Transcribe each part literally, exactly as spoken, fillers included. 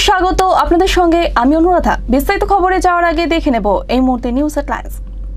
স্বাগত আপনাদের সঙ্গে আমি অনুরাধা। বিস্তারিত খবরে যাওয়ার আগে দেখে নেব এই মুহূর্তে news headlines.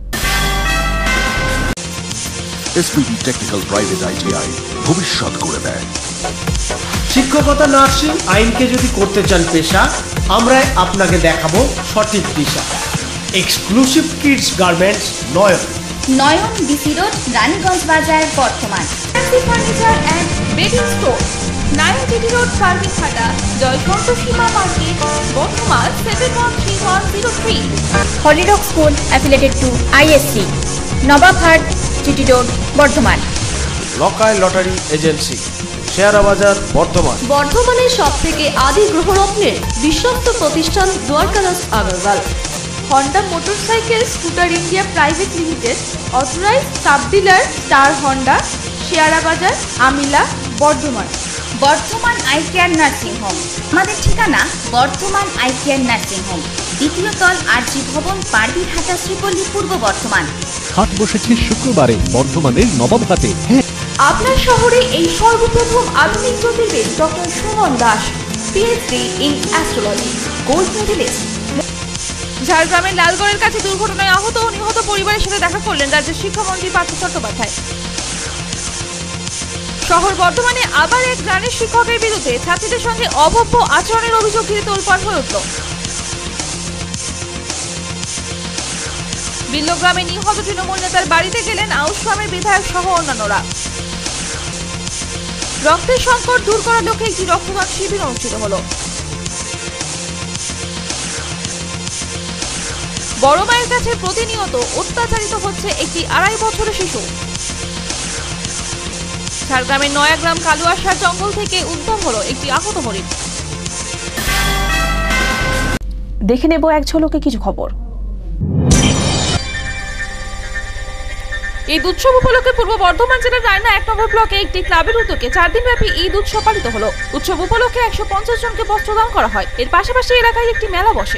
SPB technical private ITI ভবিষ্যৎ করে দেয়। শিক্ষকতা, নার্সিং, আইনকে যদি করতে চান পেশা, আমরা আপনাকে দেখাবো সঠিক দিশা। Exclusive kids garments Nayan Nayan DC road, Raniganj বাজার, Bardhaman. Furniture and bedding store, nine DD road, Karbighata, জয়কণ্ঠ সীমা market, Bardhaman seven one three one zero three. হলিডক school affiliated to ISC, Nababhat, GT road, Bardhaman. লকায় lottery agency, শেয়ারা বাজার, বর্ধমান। বর্ধমানের সব থেকে আদি গ্রহরত্নের বিশ্বস্ত প্রতিষ্ঠান Dwarkadas Agarwal. Honda motorcycle scooter India private limited, authorise sub dealer star Honda, শেয়ারা বাজার, Amila, Bardhaman. Bardhaman eye care nursing home, আমাদের ঠিকানা Bardhaman eye care nursing home, দ্বিতীয় তল, আরজি ভবন, পারবিরহাটা, শ্রীপল্লী, পূর্ব বর্ধমান। হাট বসেছে শুক্রবারে বর্ধমানের নবাবহাটে। আপনার শহরে এই সর্বপ্রথম আধুনিক জ্যোতির্বিদ doctor Suman Das, PhD in astrology, gold medallist. ঝাড়গ্রামের লালগড়ের কাছে দুর্ঘটনায় আহত ও নিহত পরিবারের সাথে দেখা করলেন রাজ্যের শিক্ষামন্ত্রী পার্থ চট্টোপাধ্যায়। শহর বর্ধমানে আবার এক গ্রামের শিক্ষকের বিরুদ্ধে ছাত্রীদের সঙ্গে অভব্য আচরণের অভিযোগ ঘিরে তোলপাড় হয়ে উঠল। বিল্লগ্রামে নিহত তৃণমূল নেতার বাড়িতে গেলেন আউশ গ্রামের বিধায়ক সহ অন্যান্যরা। রক্তের সংকট দূর করার লক্ষ্যে একটি রক্তদান শিবির অনুষ্ঠিত হল। বড় মায়ের কাছে প্রতিনিয়ত অত্যাচারিত হচ্ছে একটি আড়াই বছরের শিশু। ঝাড়গ্রামের নয়াগ্রাম কালুয়াশার জঙ্গল থেকে উদ্ধার হলো একটি আহত হরিণ। দেখে নেব এক ঝলকে কিছু খবর। ঈদ উৎসব উপলক্ষে পূর্ব বর্ধমান জেলার রায়না এক নম্বর ব্লকে একটি ক্লাবের উদ্যোগে চার দিনব্যাপী ঈদ উৎসব পালিত হলো। উৎসব উপলক্ষে একশো পঞ্চাশ জনকে বস্ত্রদান করা হয়। এর পাশাপাশি এলাকায় একটি মেলা বসে।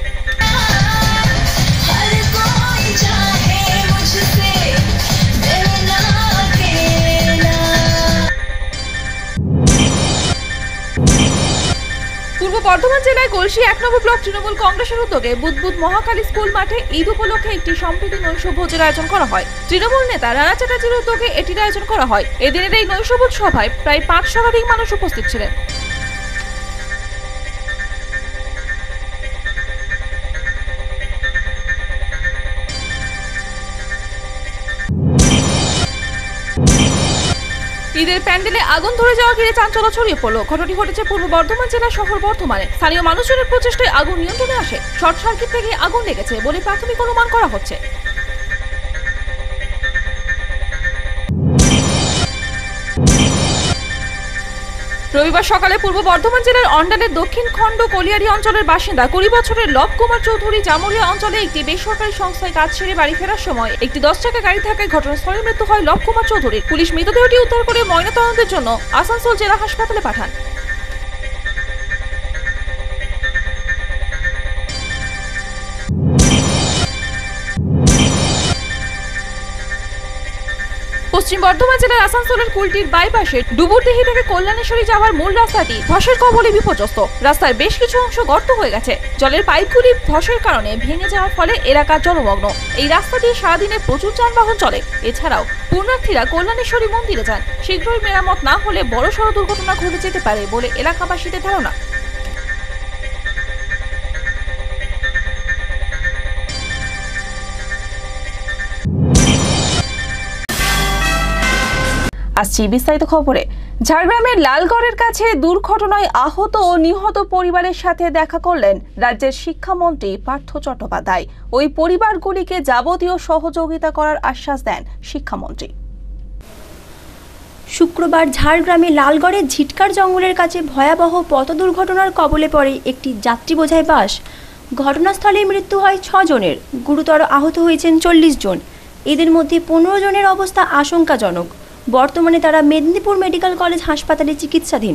পূর্ব বর্ধমান জেলায় গলসি এক নম্বর ব্লক তৃণমূল কংগ্রেসের উদ্যোগে বুধবুধ মহাকালী স্কুল মাঠে ঈদ উপলক্ষে একটি সম্প্রীতি নৈশভোজের আয়োজন করা হয়। তৃণমূল নেতা রানা চ্যাটার্জির উদ্যোগে এটির আয়োজন করা হয়। এদিনের এই নৈশভোজ সভায় প্রায় পাঁচ শতাধিক মানুষ উপস্থিত ছিলেন। ঈদের প্যান্ডেলে আগুন ধরে যাওয়া ঘিরে চাঞ্চল্য ছড়িয়ে পড়ল। ঘটনাটি ঘটেছে পূর্ব বর্ধমান জেলার শহর বর্ধমানে। স্থানীয় মানুষজনের প্রচেষ্টায় আগুন নিয়ন্ত্রণে আসে। শর্ট সার্কিট থেকে আগুন লেগেছে বলে প্রাথমিক অনুমান করা হচ্ছে। রবিবার সকালে পূর্ব বর্ধমান জেলার অন্ডালের দক্ষিণ খণ্ড কলিয়ারি অঞ্চলের বাসিন্দা কুড়ি বছরের লব কুমার চৌধুরী জামুরিয়া অঞ্চলে একটি বেসরকারি সংস্থায় কাজ সেরে বাড়ি ফেরার সময় একটি দশ চাকা গাড়ি থাকায় ঘটনাস্থলে মৃত্যু হয় লব কুমার চৌধুরীর। পুলিশ মৃতদেহটি উদ্ধার করে ময়নাতদন্তের জন্য আসানসোল জেলা হাসপাতালে পাঠান। পশ্চিম বর্ধমান জেলার আসানসোলের কুলটির বাইপাসে ডুবুরদিহি থেকে কল্যাণেশ্বরী যাওয়ার মূল রাস্তাটি ধসের কবলে বিপর্যস্ত। রাস্তার বেশ কিছু অংশ গর্ত হয়ে গেছে। জলের পাইপগুলি ধসের কারণে ভেঙে যাওয়ার ফলে এলাকা জলমগ্ন। এই রাস্তা দিয়ে সারাদিনে প্রচুর যানবাহন চলে। এছাড়াও পুণ্যার্থীরা কল্যাণেশ্বরী মন্দিরে যান। শীঘ্রই মেরামত না হলে বড়সড় দুর্ঘটনা ঘটে যেতে পারে বলে এলাকাবাসীদের ধারণা। আসছি বিস্তারিত খবরে। ঝাড়গ্রামের লালগড়ের কাছে দুর্ঘটনায় আহত ও নিহত পরিবারের সাথে দেখা করলেন রাজ্যের শিক্ষামন্ত্রী পার্থ চট্টোপাধ্যায়। ওই পরিবারগুলিকে যাবতীয় সহযোগিতা করার আশ্বাস দেন শিক্ষামন্ত্রী। শুক্রবার ঝাড়গ্রামে লালগড়ের ঝিটকার জঙ্গলের কাছে ভয়াবহ পথ দুর্ঘটনার কবলে পড়ে একটি যাত্রী বোঝাই বাস। ঘটনাস্থলেই মৃত্যু হয় ছ জনের, গুরুতর আহত হয়েছেন চল্লিশ জন। এদের মধ্যে পনেরো জনের অবস্থা আশঙ্কাজনক। বর্তমানে তারা মেদিনীপুর মেডিকেল কলেজ হাসপাতালে চিকিৎসাধীন।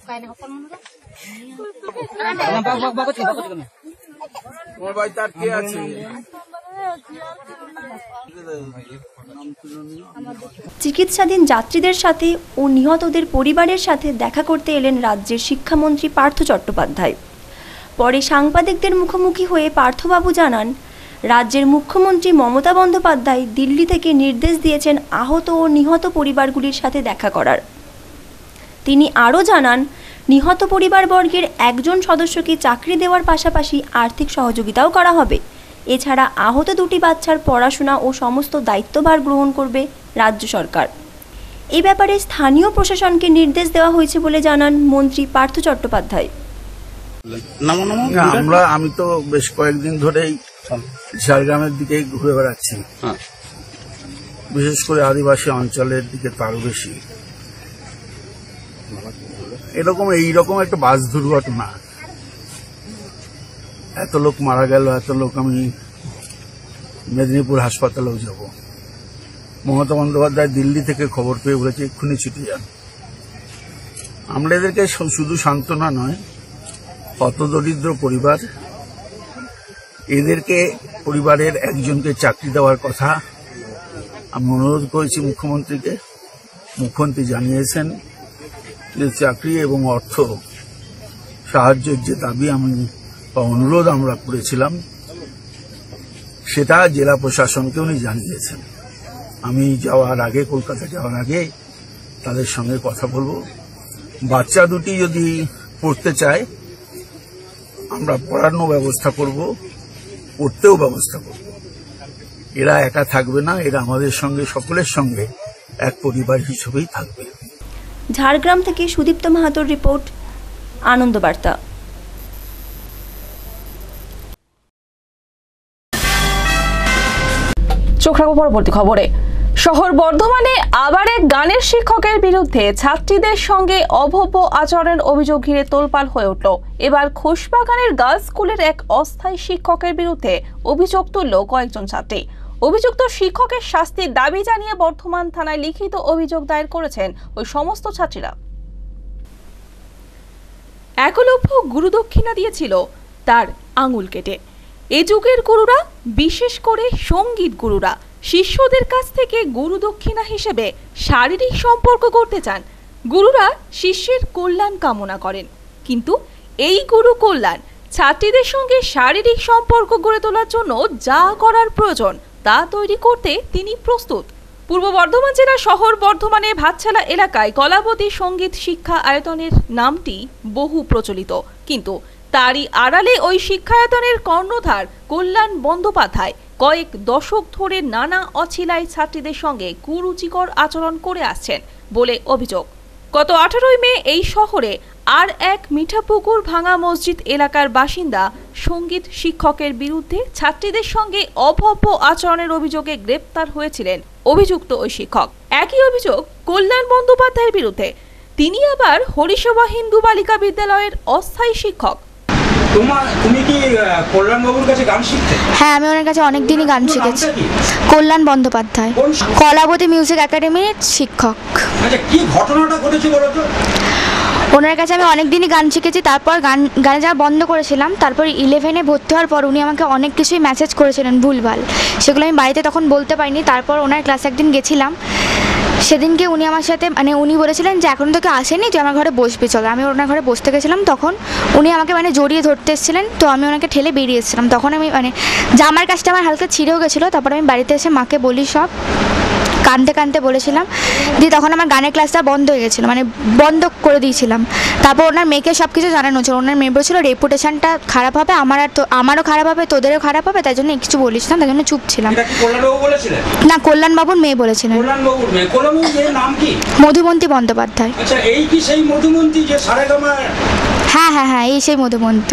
চিকিৎসাধীন যাত্রীদের সাথে ও নিহতদের পরিবারের সাথে দেখা করতে এলেন রাজ্যের শিক্ষামন্ত্রী পার্থ চট্টোপাধ্যায়। পরে সাংবাদিকদের মুখোমুখি হয়ে পার্থবাবু জানান, রাজ্যের মুখ্যমন্ত্রী মমতা বন্দ্যোপাধ্যায় দিল্লি থেকে নির্দেশ দিয়েছেন আহত ও নিহত পরিবারগুলির সাথে দেখা করার। তিনি আরও জানান, নিহত পরিবারবর্গের একজন সদস্যকে চাকরি দেওয়ার পাশাপাশি আর্থিক সহযোগিতাও করা হবে। এছাড়া আহত দুটি বাচ্চার পড়াশোনা ও সমস্ত দায়িত্বভার গ্রহণ করবে রাজ্য সরকার। এই ব্যাপারে স্থানীয় প্রশাসনকে নির্দেশ দেওয়া হয়েছে বলে জানান মন্ত্রী পার্থ চট্টোপাধ্যায়। আমরা আমি তো বেশ কয়েকদিন ধরেই ঝাড়গ্রামের দিকে ঘুরে বেড়াচ্ছি, বিশেষ করে আদিবাসী অঞ্চলের দিকে তো আরো বেশি। এরকম এইরকম একটা বাস দুর্ঘটনা, এত লোক মারা গেল, এত লোক, আমি মেদিনীপুর হাসপাতালেও যাব। মমতা বন্দ্যোপাধ্যায় দিল্লি থেকে খবর পেয়ে বলেছে এক্ষুনি ছুটে যান। আমরা এদেরকে শুধু সান্ত্বনা নয়, কত দরিদ্র পরিবার, এদেরকে পরিবারের একজনকে চাকরি দেওয়ার কথা আমি অনুরোধ করেছি মুখ্যমন্ত্রীকে। মুখ্যমন্ত্রী জানিয়েছেন যে চাকরি এবং অর্থ সাহায্যের যে দাবি আমি বা অনুরোধ আমরা করেছিলাম, সেটা জেলা প্রশাসনকে উনি জানিয়েছেন। আমি যাওয়ার আগে, কলকাতা যাওয়ার আগে তাদের সঙ্গে কথা বলবো। বাচ্চা দুটি যদি পড়তে চায়, আমরা পড়ানোর ব্যবস্থা করব, পড়তেও ব্যবস্থা করব। এরা একা থাকবে না, এরা আমাদের সঙ্গে, সকলের সঙ্গে এক পরিবার হিসেবেই থাকবে। ঝাড়গ্রাম থেকে সুদীপ্ত মাহাতোর রিপোর্ট, আনন্দ বার্তা। চোখ রাখবো পরবর্তী খবরে। শহর বর্ধমানে আবার এক গানের শিক্ষকের বিরুদ্ধে ছাত্রীদের সঙ্গে অভব্য আচরণের অভিযোগ ঘিরে তোলপাড় হয়ে উঠল। এবার খোশবাগানের গার্লস স্কুলের এক অস্থায়ী শিক্ষকের বিরুদ্ধে অভিযোগ তুলল কয়েকজন ছাত্রী। অভিযুক্ত শিক্ষকের শাস্তির দাবি জানিয়ে বর্ধমান থানায় লিখিত অভিযোগ দায়ের করেছেন ওই সমস্ত ছাত্রীরা। একলব্য গুরুদক্ষিণা দিয়েছিল তার আঙুল কেটে। এ যুগের গুরুরা, বিশেষ করে সঙ্গীত গুরুরা, শিষ্যদের কাছ থেকে গুরুদক্ষিণা হিসেবে শারীরিক সম্পর্ক করতে চান। গুরুরা শিষ্যের কল্যাণ কামনা করেন, কিন্তু এই গুরু কল্যাণ ছাত্রীদের সঙ্গে শারীরিক সম্পর্ক গড়ে তোলার জন্য যা করার প্রয়োজন তা তৈরি করতে তিনি প্রস্তুত। পূর্ব বর্ধমান জেলার শহর বর্ধমানে ভাতছালা এলাকায় কলাবতী সঙ্গীত শিক্ষা আয়তনের নামটি বহু প্রচলিত, কিন্তু তারই আড়ালে ওই শিক্ষায়তনের কর্ণধার কল্যাণ বন্দ্যোপাধ্যায় কয়েক দশক ধরে নানা অছিলায় ছাত্রীদের সঙ্গে কুরুচিকর আচরণ করে আসছেন বলে অভিযোগ। গত আঠারোই মে এই শহরে আর এক মিঠাপুকুর ভাঙা মসজিদ এলাকার বাসিন্দা সঙ্গীত শিক্ষকের বিরুদ্ধে ছাত্রীদের সঙ্গে অভব্য আচরণের অভিযোগে গ্রেপ্তার হয়েছিলেন অভিযুক্ত ওই শিক্ষক। একই অভিযোগ কল্যাণ বন্দ্যোপাধ্যায়ের বিরুদ্ধে। তিনি আবার হরিসভা হিন্দু বালিকা বিদ্যালয়ের অস্থায়ী শিক্ষক। তুমি কি কল্যাণ বাবুর কাছে গান শিখতে? হ্যাঁ, আমি ওনার কাছে অনেক দিনই গান শিখেছি। কল্যাণ বন্দ্যোপাধ্যায়, কলাবতী মিউজিক একাডেমির শিক্ষক। আচ্ছা, কি ঘটনাটা ঘটেছিল বলো তো? ওনার কাছে আমি অনেক দিনই গান শিখেছি। তারপর গান গানে যাওয়া বন্ধ করেছিলাম। তারপর ইলেভেনে ভর্তি হওয়ার পর উনি আমাকে অনেক কিছুই মেসেজ করেছিলেন ভুলভাল, সেগুলো আমি বাড়িতে তখন বলতে পারিনি। তারপর ওনার ক্লাসে একদিন গেছিলাম, সেদিনকে উনি আমার সাথে মানে উনি বলেছিলেন যে এখন তোকে আসেনি, তুই আমার ঘরে বসবি, চলো। আমি ওনার ঘরে বসতে গেছিলাম, তখন উনি আমাকে মানে জড়িয়ে ধরতে এসেছিলেন, তো আমি ওনাকে ঠেলে বেরিয়ে এসেছিলাম। তখন আমি মানে জামার কাজটা আমার হালকা ছিঁড়েও গেছিলো। তারপর আমি বাড়িতে এসে মাকে বলি, সব কাঁদতে কাঁদতে বলেছিলাম। দিয়ে তখন আমার গানের ক্লাসটা বন্ধ হয়ে গেছিলো, মানে বন্ধ করে দিয়েছিলাম। তারপর ওনার মেয়েকে সব কিছু জানানো ছিল। ওনার মেয়ে বলছিল রেপুটেশনটা খারাপ হবে, আমার আর তো আমারও খারাপ হবে, তোদেরও খারাপ হবে, তাই জন্য কিছু বলিস না, তাই জন্য চুপ ছিলাম। না, কল্যাণ বাবুর মেয়ে বলেছিলেন। মধুমন্তী বন্দ্যোপাধ্যায়। হ্যাঁ হ্যাঁ হ্যাঁ, এই সেই মধুমন্তী।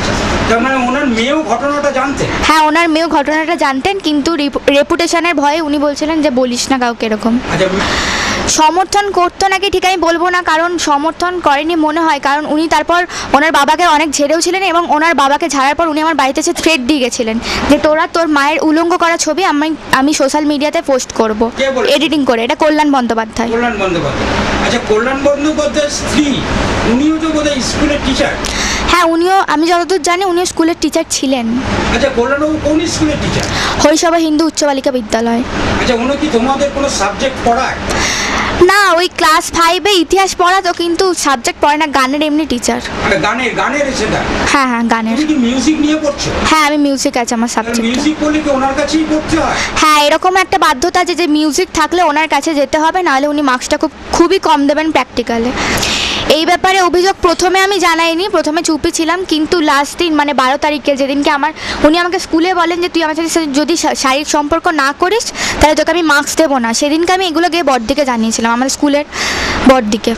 হ্যাঁ, ওনার মেয়েও ঘটনাটা জানতেন, কিন্তু রেপুটেশনের ভয়ে উনি বলছিলেন যে বলিস না কাউকে এরকম। সমর্থন করতো নাকি ঠিক আমি বলবো না, কারণ সমর্থন করেনি মনে হয়, কারণ উনি তারপর ওনার বাবাকে অনেক ঝেড়েও ছিলেন, এবং ওনার বাবাকে ঝাড়ার পর উনি আমার বাড়িতে এসে থ্রেট দিয়ে গেছিলেন যে তোরা তোর মায়ের উলঙ্গ করা ছবি আমি আমি সোশ্যাল মিডিয়াতে পোস্ট করব এডিটিং করে। এটা কল্যাণ বন্দ্যোপাধ্যায়। আচ্ছা, কল্যাণ বন্দ্যোপাধ্যায়ের স্ত্রী উনিও তো বোধহয় স্কুলের টিচার। হ্যাঁ, উনিও, আমি যতদূর জানি উনিও স্কুলের টিচার ছিলেন। আচ্ছা, কল্যাণবাবু কোন স্কুলের টিচার? হরিসভা হিন্দু উচ্চ বালিকা বিদ্যালয়। আচ্ছা, উনি কি তোমাদের কোনো সাবজেক্ট পড়ায়? না, ওই ক্লাস ফাইভে ইতিহাস পড়াতো, কিন্তু সাবজেক্ট পড়ে না, গানের এমনি টিচার। গানের গানের সেটা? হ্যাঁ হ্যাঁ, গানের। তুমি কি মিউজিক নিয়ে পড়ছো? হ্যাঁ, আমি মিউজিক আছে আমার সাবজেক্ট। মিউজিক পড়লে কি ওনার কাছেই পড়তে হয়? হ্যাঁ, এরকম একটা বাধ্যতা আছে যে মিউজিক থাকলে ওনার কাছে যেতে হবে, নাহলে উনি মার্কসটা খুব খুবই কম দেবেন প্র্যাকটিক্যালে। এই ব্যাপারে অভিযোগ প্রথমে আমি জানাইনি, প্রথমে চুপি ছিলাম, কিন্তু লাস্ট দিন মানে বারো তারিখে যেদিনকে আমার উনি আমাকে স্কুলে বলেন যে তুই আমার সাথে যদি শারীরিক সম্পর্ক না করিস তাহলে তোকে আমি মার্কস দেবো না, সেদিনকে আমি এগুলো গিয়ে বড়দিকে জানিয়েছিলাম, আমার স্কুলের বড়দিকে।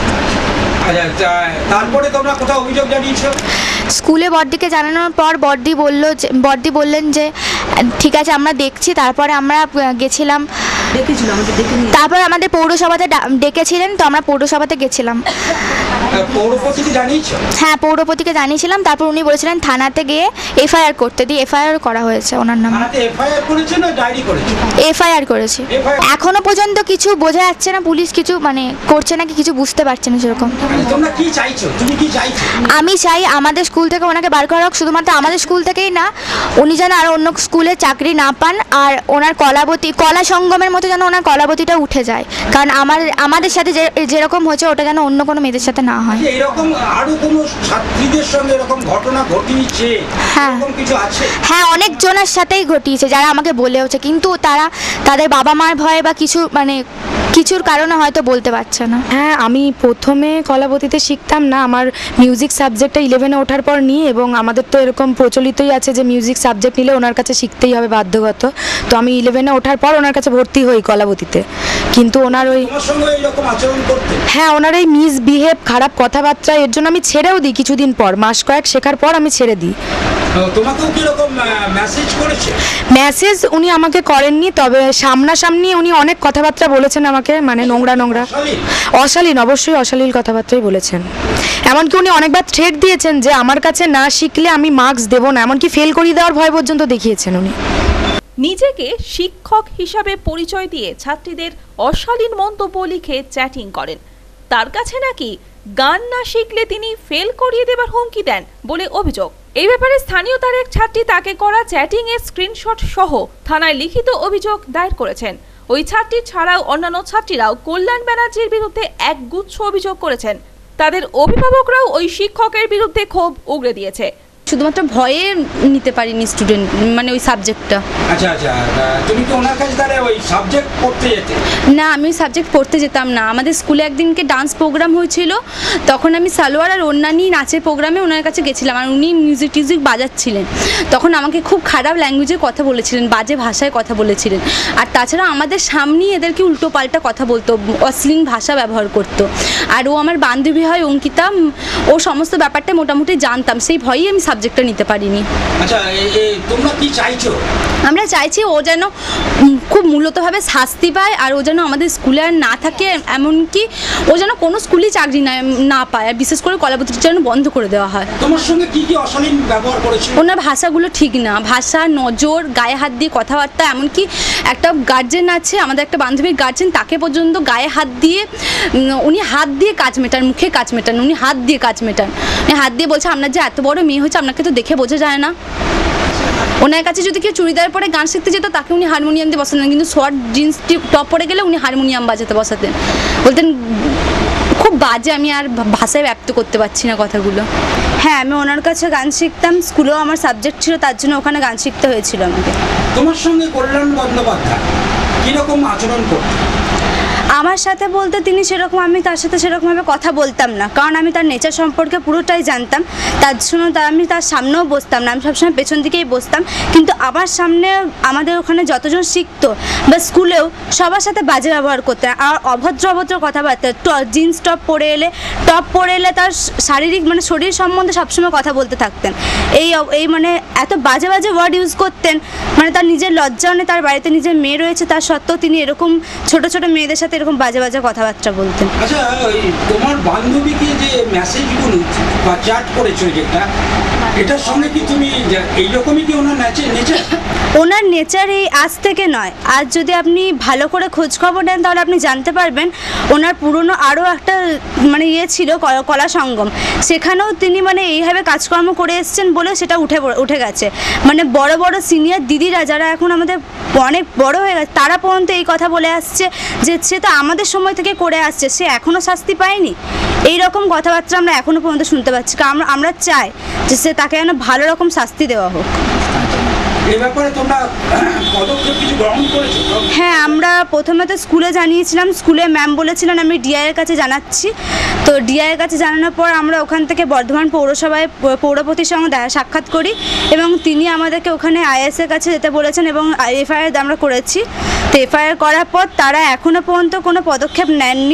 তারপরে তোমরা কোথাও অভিযোগ জানিয়েছো? স্কুলে বড়দিকে জানানোর পর বড়দি বলল যে বড়দি বললেন যে ঠিক আছে আমরা দেখছি। তারপরে আমরা গেছিলাম, তারপর আমাদের পৌরসভাতে ডেকেছিলেন, তো আমরা পৌরসভাতে গেছিলাম। পৌরপতিকে জানিয়েছো? হ্যাঁ, পৌরপতিকে জানিয়েছিলাম। তারপর উনি বলেছিলেন থানাতে গিয়ে এফআইআর করতে, দিয়ে এফআইআর করা হয়েছে ওনার নামে। এফআইআর করেছে না ডায়েরি করেছে? এফআইআর করেছে। এখনো পর্যন্ত কিছু বোঝা যাচ্ছে না, পুলিশ কিছু মানে করছে নাকি কিছু বুঝতে পারছে না সেরকম। তোমরা কি চাইছো? তুমি কি চাইছো? আমি চাই আমাদের স্কুল থেকে ওনাকে বার করা হোক, শুধুমাত্র আমাদের স্কুল থেকেই না, উনি যেন আর অন্য স্কুলে চাকরি না পান, আর ওনার কলাবতী কলা সঙ্গমের মতো যেন ওনার কলাবতীটা উঠে যায়, কারণ আমার আমাদের সাথে যেরকম হয়েছে ওটা যেন অন্য কোনো মেয়েদের সাথে না হয়। এরকম আরো কোনো ছাত্রীদের সঙ্গে এরকম ঘটনা ঘটিয়েছে? হ্যাঁ, এরকম কিছু আছে? হ্যাঁ, অনেক জনের সাথেই ঘটিয়েছে যারা আমাকে বলেওছে, কিন্তু তারা তাদের বাবা মার ভয়ে বা কিছু মানে কিছুর কারণে হয়তো বলতে পারছে না। হ্যাঁ, আমি প্রথমে কলাবতীতে শিখতাম না, আমার মিউজিক সাবজেক্টটা ইলেভেনে ওঠার পর নিই, এবং আমাদের তো এরকম প্রচলিতই আছে যে মিউজিক সাবজেক্ট নিলে ওনার কাছে শিখতেই হবে বাধ্যগত। তো আমি ইলেভেনে ওঠার পর ওনার কাছে ভর্তি হই কলাবতীতে, কিন্তু ওনার ওই হ্যাঁ ওনার এই মিসবিহেভ, খারাপ কথাবার্তা, এর জন্য আমি ছেড়েও দিই কিছুদিন পর, মাস কয়েক শেখার পর আমি ছেড়ে দিই। তোমাকেও কি রকম মেসেজ করেছে? মেসেজ উনি আমাকে করেননি, তবে সামনাসামনি উনি অনেক কথাবার্তা বলেছেন আমাকে, মানে নোংরা নোংরা অশালীন, অবশ্যই অশালীন কথাবার্তাই বলেছেন। এমনকি উনি অনেকবার থ্রেট দিয়েছেন যে আমার কাছে না শিখলে আমি মার্কস দেবো না, এমনকি ফেল করিয়ে দেওয়ার ভয় পর্যন্ত দেখিয়েছেন উনি। নিজেকে শিক্ষক হিসাবে পরিচয় দিয়ে ছাত্রীদের অশালীন মন্তব্য লিখে চ্যাটিং করেন। তার কাছে নাকি গান না শিখলে তিনি ফেল করিয়ে দেবার হুমকি দেন বলে অভিযোগ। এই ব্যাপারে স্থানীয় তার এক ছাত্রী তাকে করা চ্যাটিং এর স্ক্রিনশট সহ থানায় লিখিত অভিযোগ দায়ের করেছেন। ওই ছাত্রী ছাড়াও অন্যান্য ছাত্রীরাও কল্যাণ ব্যানার্জির বিরুদ্ধে একগুচ্ছ অভিযোগ করেছেন। তাদের অভিভাবকরাও ওই শিক্ষকের বিরুদ্ধে ক্ষোভ উগরে দিয়েছে। শুধুমাত্র ভয়ে নিতে পারিনি স্টুডেন্ট, মানে ওই সাবজেক্টটা। আচ্ছা আচ্ছা, তুমি কি ওনার কাছে তাহলে ওই সাবজেক্ট পড়তে যেতে? না, আমি ওই সাবজেক্ট পড়তে যেতাম না। আমাদের স্কুলে একদিনকে ডান্স প্রোগ্রাম হয়েছিল, তখন আমি সালোয়ার আর অন্যান্য নাচের প্রোগ্রামে ওনার কাছে গেছিলাম, আর উনি মিউজিক টিউজিক বাজাচ্ছিলেন। তখন আমাকে খুব খারাপ ল্যাঙ্গুয়েজে কথা বলেছিলেন, বাজে ভাষায় কথা বলেছিলেন, আর তাছাড়া আমাদের সামনেই এদেরকে উল্টো পাল্টা কথা বলতো, অশ্লীল ভাষা ব্যবহার করতো। আর ও আমার বান্ধবী হয় অঙ্কিতা, ও সমস্ত ব্যাপারটা মোটামুটি জানতাম, সেই ভয়েই আমি সাবজেক্টটা নিতে পারিনি। আচ্ছা, তোমরা কি চাইছো? আমরা চাইছি ও যেন খুব মূলতভাবে শাস্তি পায়, আর ও যেন আমাদের স্কুলে আর না থাকে, এমনকি ও যেন কোনো স্কুলেই চাকরি না না পায়, আর বিশেষ করে কলাবতীটা যেন বন্ধ করে দেওয়া হয়। তোমার সঙ্গে কি কি অশালীন ব্যবহার করেছে? ওনার ভাষাগুলো ঠিক না, ভাষা, নজর, গায়ে হাত দিয়ে কথাবার্তা, এমনকি একটা গার্জেন আছে, আমাদের একটা বান্ধবীর গার্জেন, তাকে পর্যন্ত গায়ে হাত দিয়ে উনি হাত দিয়ে কাজ মেটান, মুখে কাজ মেটান, উনি হাত দিয়ে কাজ মেটান, উনি হাত দিয়ে বলছে আপনার যে এত বড় মেয়ে হয়েছে আপনাকে তো দেখে বোঝা যায় না। ওনার কাছে যদি কেউ চুড়িদার পরে গান শিখতে যেত তাকে উনি হারমোনিয়াম দিয়ে বসাতেন, কিন্তু শর্ট জিন্স টপ পরে গেলে উনি হারমোনিয়াম বাজাতে বসাতেন, বলতেন খুব বাজে। আমি আর ভাষায় ব্যক্ত করতে পারছি না কথাগুলো। হ্যাঁ, আমি ওনার কাছে গান শিখতাম, স্কুলেও আমার সাবজেক্ট ছিল, তার জন্য ওখানে গান শিখতে হয়েছিল আমাকে। তোমার সঙ্গে কল্যাণ বন্দ্যোপাধ্যায় কিরকম আচরণ করতেন? আমার সাথে বলতে তিনি সেরকম, আমি তার সাথে সেরকমভাবে কথা বলতাম না, কারণ আমি তার নেচার সম্পর্কে পুরোটাই জানতাম। তার জন্য আমি তার সামনেও বসতাম না, আমি সবসময় পেছন দিকেই বসতাম। কিন্তু আমার সামনে আমাদের ওখানে যতজন শিখতো বা স্কুলেও সবার সাথে বাজে ব্যবহার করতেন, আর অভদ্র অভদ্র কথাবার্তা। জিন্স টপ পরে এলে টপ পরে এলে তার শারীরিক মানে শরীর সম্বন্ধে সবসময় কথা বলতে থাকতেন। এই এই মানে এত বাজে বাজে ওয়ার্ড ইউজ করতেন, মানে তার নিজের লজ্জা নেই, তার বাড়িতে নিজের মেয়ে রয়েছে, তার সত্ত্বেও তিনি এরকম ছোট ছোট মেয়েদের সাথে এরকম বাজে বাজে কথাবার্তা বলতেন। আচ্ছা, ওই তোমার বান্ধবীকে যে মেসেজগুলো বা চ্যাট করেছো যেটা, এটার সঙ্গে কি তুমি এইরকমই কি ওনার নেচার? ওনার নেচার এই আজ থেকে নয়, আজ যদি আপনি ভালো করে খোঁজ খবর নেন তাহলে আপনি জানতে পারবেন ওনার পুরনো আরও একটা মানে ইয়ে ছিল কলা সঙ্গম, সেখানেও তিনি মানে এইভাবে কাজকর্ম করে এসছেন বলে সেটা উঠে উঠে গেছে। মানে বড় বড় সিনিয়র দিদিরা যারা এখন আমাদের অনেক বড় হয়ে গেছে তারা পর্যন্ত এই কথা বলে আসছে যে সে তো আমাদের সময় থেকে করে আসছে, সে এখনও শাস্তি পায়নি। এই রকম কথাবার্তা আমরা এখনও পর্যন্ত শুনতে পাচ্ছি। আমরা আমরা চাই যে সে তাকে যেন ভালো রকম শাস্তি দেওয়া হোক। হ্যাঁ, আমরা প্রথমে তো স্কুলে জানিয়েছিলাম, স্কুলে ম্যাম বলেছিলেন আমি ডিআইয়ের কাছে জানাচ্ছি। তো ডিআইয়ের কাছে জানানোর পর আমরা ওখান থেকে বর্ধমান পৌরসভায় পৌরপতির সঙ্গে সাক্ষাৎ করি এবং তিনি আমাদেরকে ওখানে আইএসের কাছে যেতে বলেছেন এবং এফআইআর আমরা করেছি। তো এফআইআর করার পর তারা এখনও পর্যন্ত কোনো পদক্ষেপ নেননি।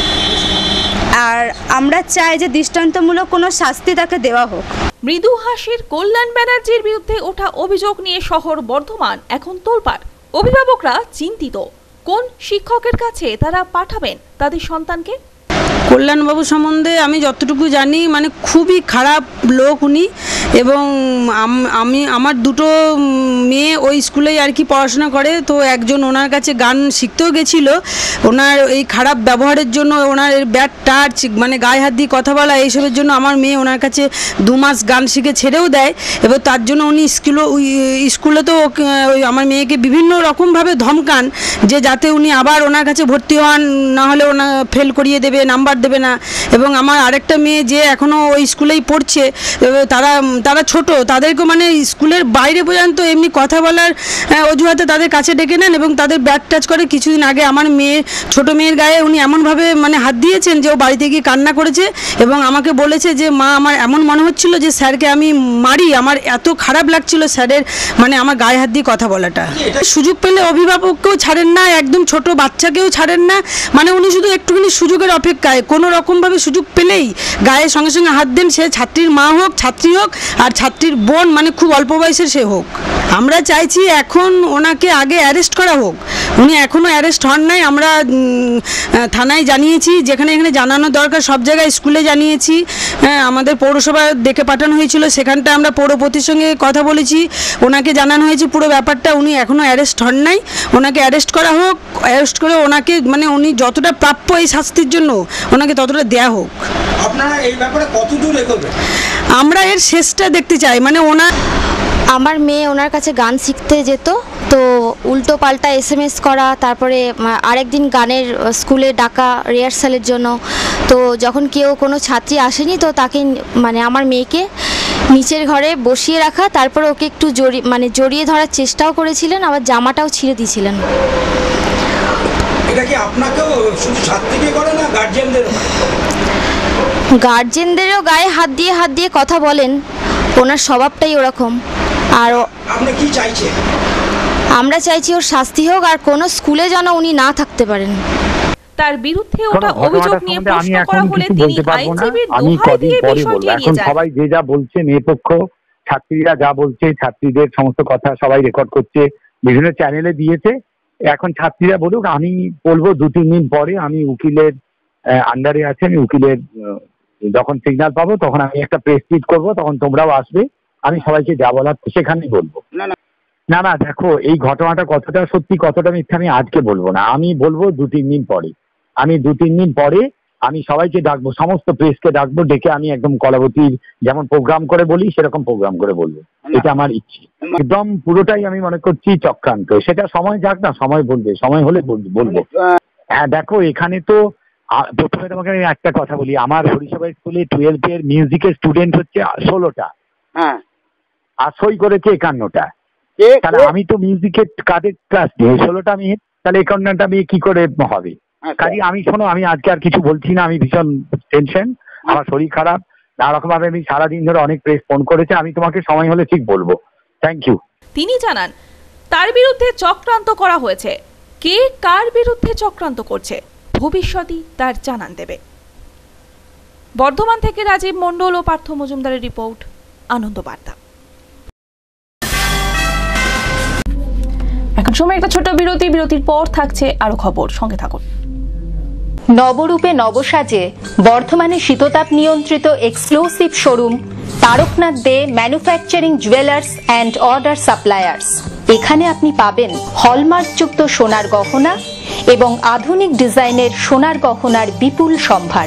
আর আমরা চাই যে দৃষ্টান্তমূলক কোনো শাস্তি তাকে দেওয়া হোক। মৃদু হাসির কল্যাণ ব্যানার্জির বিরুদ্ধে ওঠা অভিযোগ নিয়ে শহর বর্ধমান এখন তোলপাড়। অভিভাবকরা চিন্তিত, কোন শিক্ষকের কাছে তারা পাঠাবেন তাদের সন্তানকে। কল্যাণবাবু সম্বন্ধে আমি যতটুকু জানি মানে খুবই খারাপ লোক উনি, এবং আমি আমার দুটো মেয়ে ওই স্কুলেই আর কি পড়াশোনা করে। তো একজন ওনার কাছে গান শিখতেও গেছিল, ওনার এই খারাপ ব্যবহারের জন্য, ওনার ব্যাড টাচ মানে গায়ে হাত দিয়ে কথা বলা এইসবের জন্য আমার মেয়ে ওনার কাছে দু মাস গান শিখে ছেড়েও দেয়। এবার তার জন্য উনি স্কুলে স্কুলে তো ওই আমার মেয়েকে বিভিন্ন রকমভাবে ধমকান যে যাতে উনি আবার ওনার কাছে ভর্তি হন, না হলে ওনা ফেল করিয়ে দেবে, নাম্বার দেবে না। এবং আমার আরেকটা মেয়ে যে এখনও ওই স্কুলেই পড়ছে, তারা তারা ছোট, তাদেরকে মানে স্কুলের বাইরে পর্যন্ত এমনি কথা বলার অজুহাতে তাদের কাছে ডেকে নেন এবং তাদের ব্যাক টাচ করে। কিছুদিন আগে আমার মেয়ে ছোট মেয়ের গায়ে উনি এমনভাবে মানে হাত দিয়েছেন যে ও বাড়িতে গিয়ে কান্না করেছে এবং আমাকে বলেছে যে মা আমার এমন মনে হচ্ছিল যে স্যারকে আমি মারি, আমার এত খারাপ লাগছিল স্যারের মানে আমার গায়ে হাত দিয়ে কথা বলাটা। সুযোগ পেলে অভিভাবককেও ছাড়েন না, একদম ছোট বাচ্চাকেও ছাড়েন না, মানে উনি শুধু একটুখানি সুযোগের অপেক্ষায়, কোনো রকমভাবে সুযোগ পেলেই গায়ে সঙ্গে সঙ্গে হাত দেন, সে ছাত্রীর মা হোক, ছাত্রী হোক, আর ছাত্রীর বোন মানে খুব অল্প বয়সের সে হোক। আমরা চাইছি এখন ওনাকে আগে অ্যারেস্ট করা হোক, উনি এখনও অ্যারেস্ট হন নাই। আমরা থানায় জানিয়েছি, যেখানে এখানে জানানো দরকার সব জায়গায়, স্কুলে জানিয়েছি, আমাদের পৌরসভা ডেকে পাঠানো হয়েছিল, সেখানটা আমরা পৌরপতির সঙ্গে কথা বলেছি, ওনাকে জানানো হয়েছে পুরো ব্যাপারটা। উনি এখনও অ্যারেস্ট হন নাই, ওনাকে অ্যারেস্ট করা হোক, অ্যারেস্ট করে ওনাকে মানে উনি যতটা প্রাপ্য এই শাস্তির জন্য ওনাকে ততটা দেয়া হোক। আপনারা এই ব্যাপারে কতদূর এগোবেন? আমরা এর শেষটা দেখতে চাই। মানে ওনার আমার মেয়ে ওনার কাছে গান শিখতে যেত, তো উল্টো পাল্টা এস এম এস করা, তারপরে আরেকদিন গানের স্কুলে ডাকা রিহার্সালের জন্য। তো যখন কেউ কোনো ছাত্রী আসেনি তো তাকে মানে আমার মেয়েকে নিচের ঘরে বসিয়ে রাখা, তারপর ওকে একটু জড়িয়ে মানে জড়িয়ে ধরার চেষ্টাও করেছিলেন, আবার জামাটাও ছিঁড়ে দিয়েছিলেন। এটা কি আপনাকেও শুধু ছাত্রীকে করে না গার্জিয়ানদের? গার্জিয়ানদেরও গায়ে হাত দিয়ে হাত দিয়ে কথা বলেন, ওনার স্বভাবটাই ওরকম। আর আপনি কি চাইছেন? আমরা চাইছি ওর শাস্তি হোক, আর কোনো স্কুলে যেন উনি না থাকতে পারেন। তার বিরুদ্ধে ওটা অভিযোগ নিয়ে প্রশ্ন করা হলে তিনি আইনজীবীর দোহাই দিয়ে বিষয়টি নিয়ে যান। সবাই যে যা বলছে, মেয়েপক্ষ ছাত্রীরা যা বলছে, ছাত্রীদের সমস্ত কথা সবাই রেকর্ড করছে, বিভিন্ন চ্যানেলে দিয়েছে। এখন ছাত্রীরা বলুক, আমি বলবো দু তিন দিন পরে আমি উকিলের আন্ডারে আছে, আমি উকিলের যখন সিগন্যাল পাবো তখন আমি একটা প্রেস ট্রিট করবো, তখন তোমরাও আসবে, আমি সবাইকে যা বলার সেখানেই বলবো। না না দেখো, এই ঘটনাটা কতটা সত্যি কতটা মিথ্যা আমি আজকে বলবো না, আমি বলবো দু তিন দিন পরে। আমি দু তিন দিন পরে আমি সবাইকে ডাকবো, সমস্ত প্রেসকে ডাকবো, ডেকে আমি একদম কলাবতীর যেমন প্রোগ্রাম করে বলি সেরকম প্রোগ্রাম করে বলবো। এটা আমার ইচ্ছে, একদম পুরোটাই আমি মনে করছি চক্রান্ত। সেটা সময় যাক না, সময় বলবে, সময় হলে বলবো। হ্যাঁ দেখো, এখানে তো প্রথমে তোমাকে আমি একটা কথা বলি, আমার হরিসভা স্কুলে টুয়েলভ এর মিউজিকের স্টুডেন্ট হচ্ছে ষোলোটা, হ্যাঁ, আর সই করেছে একান্নটা। তাহলে আমি তো মিউজিকের কাদের ক্লাস নিয়ে ষোলোটা আমি, তাহলে একান্নটা মেয়ে কি করে হবে? কাজে আমি শোনো, আমি আজকে আর কিছু বলছি না, আমি ভীষণ টেনশন, আমার শরীর খারাপ, নানা রকম ভাবে আমি সারাদিন ধরে অনেক প্রেস ফোন করেছে, আমি তোমাকে সময় হলে ঠিক বলবো। Thank you. তিনি জানান তার বিরুদ্ধে চক্রান্ত করা হয়েছে, কে কার বিরুদ্ধে চক্রান্ত করছে ভবিষ্যতই তার জানান দেবে। বর্ধমান থেকে রাজীব মণ্ডল ও পার্থ মজুমদারের রিপোর্ট, আনন্দ বার্তা। এখন সময় একটা ছোট বিরতি, বিরতির পর থাকছে আরো খবর, সঙ্গে থাকুন। নবরূপে নবসাজে বর্ধমানে শীততাপ নিয়ন্ত্রিত exclusive showroom Taraknath Dey manufacturing jewellers and order suppliers. এখানে আপনি পাবেন হলমার্কযুক্ত সোনার গহনা এবং আধুনিক ডিজাইনের সোনার গহনার বিপুল সম্ভার।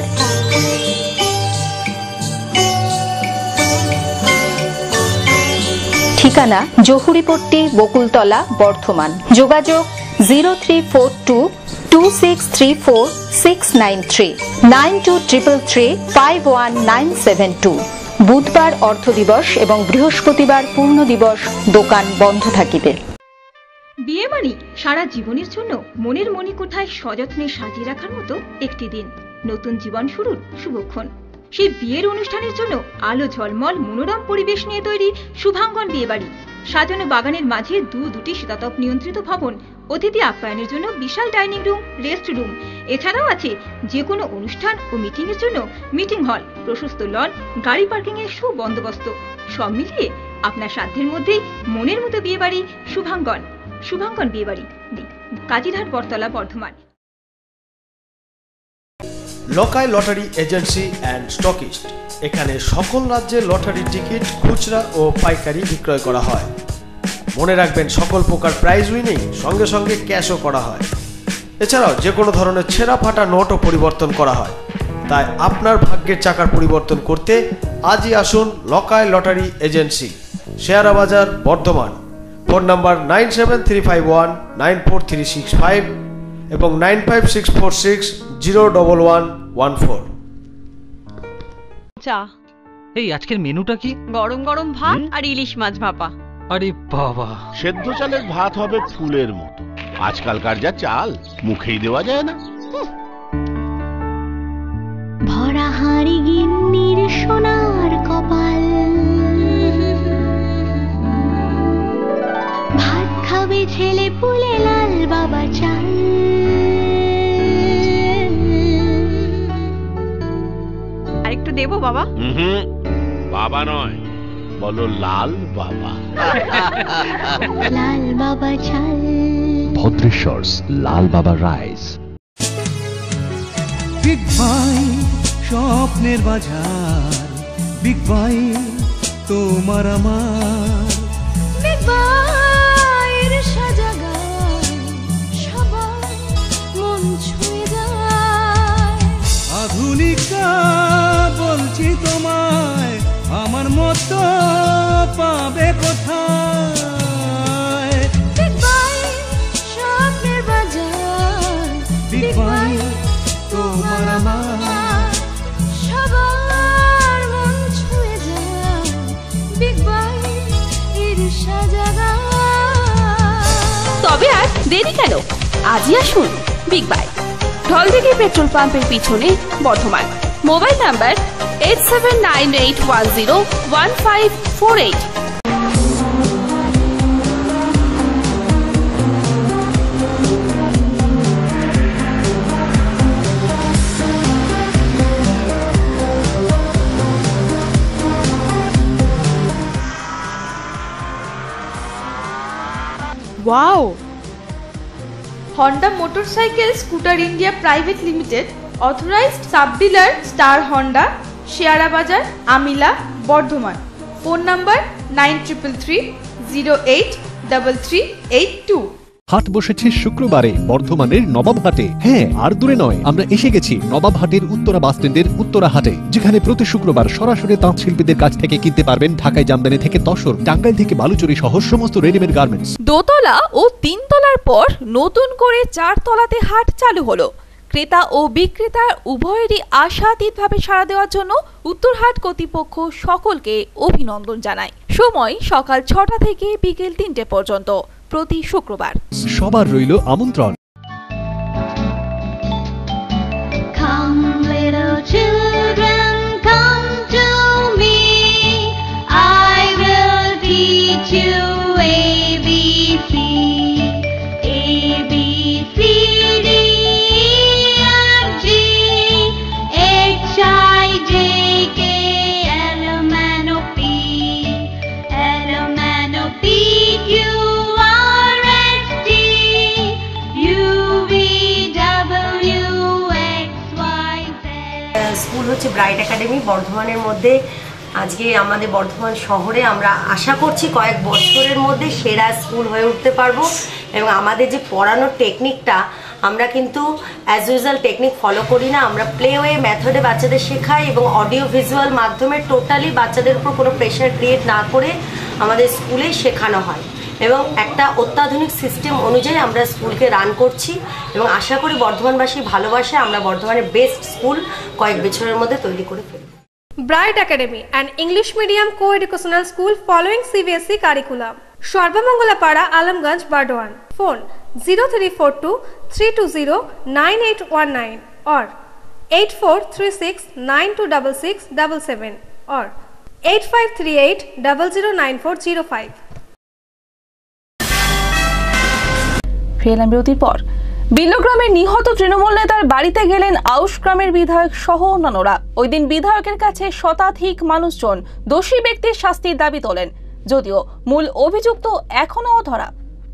ঠিকানা জহুরিপট্টি, বকুলতলা, বর্ধমান। যোগাযোগ zero three four two two six three four six nine three nine two triple three five one nine seven two. বুধবার অর্থ দিবস এবং বৃহস্পতিবার পূর্ণ দিবস দোকান বন্ধ থাকিবে। বিয়ে মানে সারা জীবনের জন্য মনের মণিকোঠায় সযত্নে সাজিয়ে রাখার মতো একটি দিন, নতুন জীবন শুরুর শুভক্ষণ। সেই বিয়ের অনুষ্ঠানের জন্য আলো ঝলমল মনোরম পরিবেশ নিয়ে তৈরি শুভাঙ্গন বিয়ে বাড়ি। সাজানো বাগানের মাঝে দু দুটি শীতাতপ নিয়ন্ত্রিত ভবন, অতিথি আপ্যায়নের জন্য বিশাল ডাইনিং রুম, রেস্ট রুম। এছাড়াও আছে যে কোনো অনুষ্ঠান ও মিটিং এর জন্য মিটিং হল, প্রশস্ত লন, গাড়ি পার্কিং এর সুবন্দোবস্ত। সব মিলিয়ে আপনার সাধ্যের মধ্যেই মনের মতো বিয়ে বাড়ি শুভাঙ্গন। শুভাঙ্গন বিয়ে বাড়ি, Kazirhat, Battala, Bardhaman. Local lottery agency and stockist. এখানে সকল রাজ্যের লটারির টিকিট খুচরা ও পাইকারি বিক্রয় করা হয়। মনে রাখবেন, সকল প্রকার প্রাইজ উইনিং সঙ্গে সঙ্গে ক্যাশও করা হয়। এছাড়াও যে কোনো ধরনের ছেঁড়া ফাটা নোটও পরিবর্তন করা হয়। তাই আপনার ভাগ্যের চাকার পরিবর্তন করতে আজই আসুন লোকাল লটারি এজেন্সি, শেয়ারা বাজার, Bardhaman. Phone number nine seven three five one nine four three six five এবং nine five six four six zero double one one four. চা। এই আজকের মেনুটা কি? গরম গরম ভাত আর ইলিশ মাছ ভাপা। আরে বাবা, সেদ্ধ চালের ভাত হবে ফুলের মতো। আজকালকার যা চাল মুখেই দেওয়া যায় না। ভরা হাড়ি গিন্নির সোনার কপাল, ভাত খাবে ছেলে পুলে লাল বাবা চাল। আর একটু দেবো বাবা? হুম, বাবা নয়, বলো লাল বাবা। লাল বাবা চাল। ভদ্রেশ্বরস লাল বাবা রাইস। বিগ বাই স্বপ্নের বাজার, বিগ বাই তোমার আমার। বিগ বাইয়ের সাজাগায় সবার মন ছুঁয়ে যায়। আধুনিকা বলছি তোমায়, আমার মতো পাবে কোথায়। বিগ বাই স্বপ্নের বাজার, বিগ বাই তোমার আমার। সবার মন ছুঁয়ে যায়। বিগ বাই এর সাজাগায়। তবে আর দেরি কেন, আজই আসুন বিগ বাই, ঢলদিঘি পেট্রোল পাম্পের পিছনে, Bardhaman. Mobile number eight seven nine eight one zero one five four eight. Wow! Honda motorcycle scooter India private limited, authorised sub dealer star Honda, শেয়ারা বাজার, Amila, Bardhaman. Phone number nine triple three zero eight double three eight two. হাট বসেছে শুক্রবারে বর্ধমানের নবাবহাটে। হ্যাঁ, আর দূরে নয়, আমরা এসে গেছি নবাবহাটের উত্তরা বাস স্ট্যান্ডের উত্তরা হাটে, যেখানে প্রতি শুক্রবার সরাসরি তাঁত শিল্পীদের কাছ থেকে কিনতে পারবেন ঢাকায় জামদানি থেকে তসর, টাঙ্গাইল থেকে বালুচুরি সহ সমস্ত রেডিমেড গার্মেন্টস। দোতলা ও তিনতলার পর নতুন করে চারতলাতে হাট চালু হলো। ক্রেতা ও বিক্রেতার উভয়েরই আশাতীতভাবে সাড়া দেওয়ার জন্য উত্তরহাট কর্তৃপক্ষ সকলকে অভিনন্দন জানায়। সময় সকাল ছটা থেকে বিকেল তিনটে পর্যন্ত প্রতি শুক্রবার। সবার রইল আমন্ত্রণ। Come little children, come to me. I will teach you A B C. A B C D E F G H I J K L M N O P L M N O P Q R S T U হচ্ছে bright academy বর্ধমানের মধ্যে। আজকে আমাদের বর্ধমান শহরে আমরা আশা করছি কয়েক বছরের মধ্যে সেরা স্কুল হয়ে উঠতে পারবো এবং আমাদের যে পড়ানোর টেকনিকটা আমরা কিন্তু অ্যাজ ইউজুয়াল টেকনিক ফলো করি না, আমরা প্লে ওয়ে মেথডে বাচ্চাদের শেখাই এবং অডিও ভিজুয়াল মাধ্যমে টোটালি বাচ্চাদের উপর কোনো প্রেশার ক্রিয়েট না করে আমাদের স্কুলে শেখানো হয় এবং একটা অত্যাধুনিক সিস্টেম অনুযায়ী আমরা স্কুলকে রান করছি এবং আশা করি বর্ধমানবাসী ভালোবাসে আমরা বর্ধমানের বেস্ট স্কুল কয়েক বছরের মধ্যে তৈরি করে ফেলব। Bright Academy, an English medium co-educational school following C B S E curriculum. Sharbamangolapara, Alamganj, Bardwan. Phone zero three four two three two zero nine eight one nine or eight four three six nine two six six seven seven or eight five three eight zero zero nine four zero five. ফেরাম বিরতির পর বিল্লগ্রামের নিহত তৃণমূল নেতার বাড়িতে গেলেন আউশ গ্রামের বিধায়ক সহ অন্যান্যরা। ওই দিন বিধায়কের কাছে শতাধিক মানুষজন দোষী ব্যক্তির শাস্তির দাবি তোলেন, যদিও মূল অভিযুক্ত এখনো অধরা।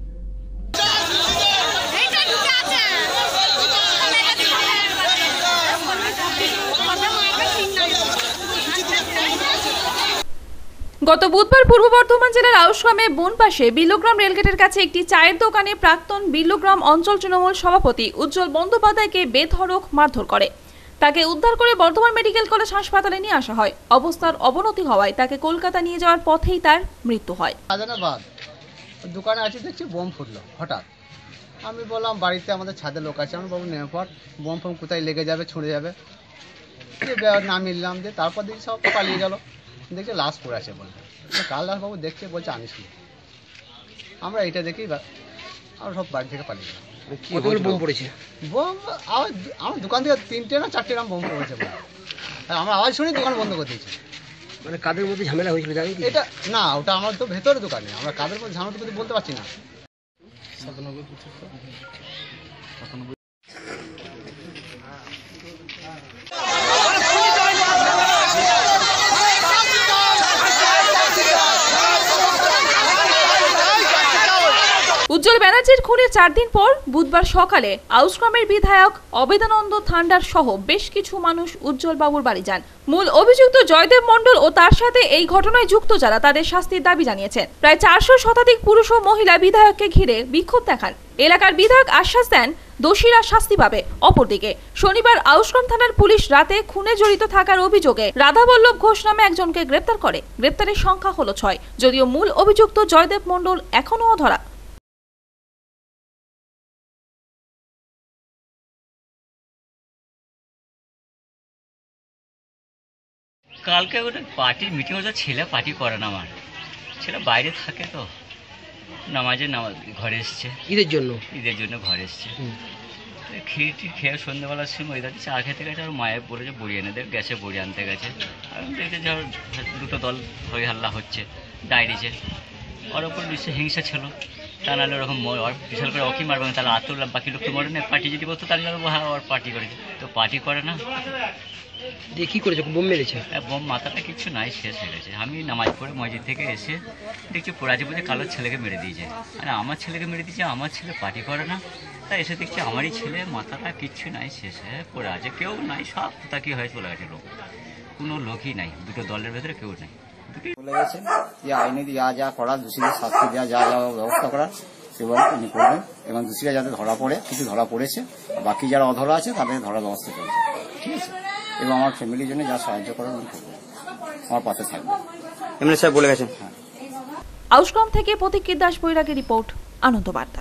গত বুধবার পূর্ব বর্ধমান জেলার আউশগ্রামে বনপাশে বিল্লগ্রাম রেলগেটের কাছে একটি চায়ের দোকানে প্রাক্তন বিল্লগ্রাম অঞ্চল তৃণমূল সভাপতি উজ্জ্বল বন্দ্যোপাধ্যায়কে বেধড়ক মারধর করে। তাকে উদ্ধার করে বর্ধমান মেডিকেল কলেজ হাসপাতালে নিয়ে আসা হয়। অবস্থার অবনতি হওয়ায় তাকে কলকাতা নিয়ে যাওয়ার পথেই তার মৃত্যু হয়। দোকানে আছি, দেখছি বোম ফুটলো হঠাৎ। আমি বললাম বাড়িতে আমাদের ছাদে লোক আছে, আমি বাবু নেমে পর বোম ফোম কোথায় লেগে যাবে ছুঁড়ে যাবে, নামিয়ে নিলাম দিয়ে তারপর দেখি সব পালিয়ে গেল। দেখছি লাশ পড়ে আছে বলে, কাল লাশ বাবু দেখছে বলছে আনিস নি। আমরা এইটা দেখি আমরা সব বাড়ি থেকে পালিয়ে গেলাম। বোম পড়েছে? বোম আমার দোকান থেকে তিনটে না চারটে গ্রাম বোম পড়েছে বলে, আর আমরা আওয়াজ শুনি দোকান বন্ধ করে দিয়েছি। মানে কাদের মধ্যে ঝামেলা হয়েছিল জানি এটা না, ওটা আমার তো ভেতরে দোকানে, আমরা কাদের মধ্যে ঝামেলা করতে বলতে পারছি না। সাতানব্বই সাতানব্বই উজ্জ্বল ব্যানার্জির খুনের চার দিন পর বুধবার সকালে আউশগ্রামের বিধায়ক অবেদানন্দ থান্ডার সহ বেশ কিছু মানুষ উজ্জ্বল বাবুর বাড়ি যান। মূল অভিযুক্ত জয়দেব মণ্ডল ও তার সাথে এই ঘটনায় যুক্ত যারা তাদের শাস্তির দাবি জানিয়েছেন। প্রায় চারশো শতাধিক পুরুষ ও মহিলা বিধায়ককে ঘিরে বিক্ষোভ দেখান। এলাকার বিধায়ক আশ্বাস দেন দোষীরা শাস্তি পাবে। অপরদিকে শনিবার আউশগ্রাম থানার পুলিশ রাতে খুনে জড়িত থাকার অভিযোগে রাধাবল্লভ ঘোষ নামে একজনকে গ্রেপ্তার করে। গ্রেপ্তারের সংখ্যা হলো ছয়, যদিও মূল অভিযুক্ত জয়দেব মণ্ডল এখনো অধরা। কালকে ওটা পার্টির মিটিং হচ্ছে, ছেলে পার্টি করে না, আমার ছেলে বাইরে থাকে তো নামাজে নামাজ ঘরে এসছে ঈদের জন্য ঈদের জন্য ঘরে এসছে। খেয়ে খেয়ে সন্ধ্যেবেলার সময় ওই চা খেতে গেছে, আর মায়ের বলেছে বড়ি এনে দেবে, গেছে বড়ি আনতে গেছে। আমি দেখতে যে দুটো দল হই হাল্লা হচ্ছে, ডাইরিছে ওর ওপর নিশ্চয়ই হিংসা ছিল, তা নাহলে ওরকম বিশাল করে অকি মারবে, তাহলে আর তো বাকি লোক তো মরে না। পার্টি যদি বলতো তাহলে হ্যাঁ ওর পার্টি করেছে, তো পার্টি করে না। দিয়ে কী করেছে? বোম মেরেছে? বোম মাথাটা কিছু নাই, শেষ হয়ে গেছে। আমি নামাজ পড়ে মসজিদ থেকে এসে দেখছি পোড়াজি বলে কালো ছেলেকে মেরে দিয়েছে। আর আমার ছেলেকে মেরে দিয়েছে, আমার ছেলে পার্টি করে না, তাই এসে দেখছি আমারই ছেলে মাথাটা কিচ্ছু নাই, শেষ হয়ে পড়ে আছে, কেউ নাই, সব কোথা কি হয়ে চলে গেছে, লোক কোনো লোকই নাই, দুটো দলের ভেতরে কেউ নেই। বলে গেছে যে আইনে যা যা করার দোষীদের শাস্তি দেওয়া, যা যা ব্যবস্থা করার সেভাবে তিনি করবেন এবং দোষীরা যাতে ধরা পড়ে, কিছু ধরা পড়েছে, বাকি যারা অধরা আছে তাদের ধরার ব্যবস্থা চলছে, ঠিক আছে। এবং আমার ফ্যামিলির জন্য যা সাহায্য করার আমি করবো, আমার পাশে থাকবে এমনি স্যার বলে গেছেন। আউশগ্রাম থেকে প্রতীক দাস বৈরাগী রিপোর্ট, আনন্দ বার্তা।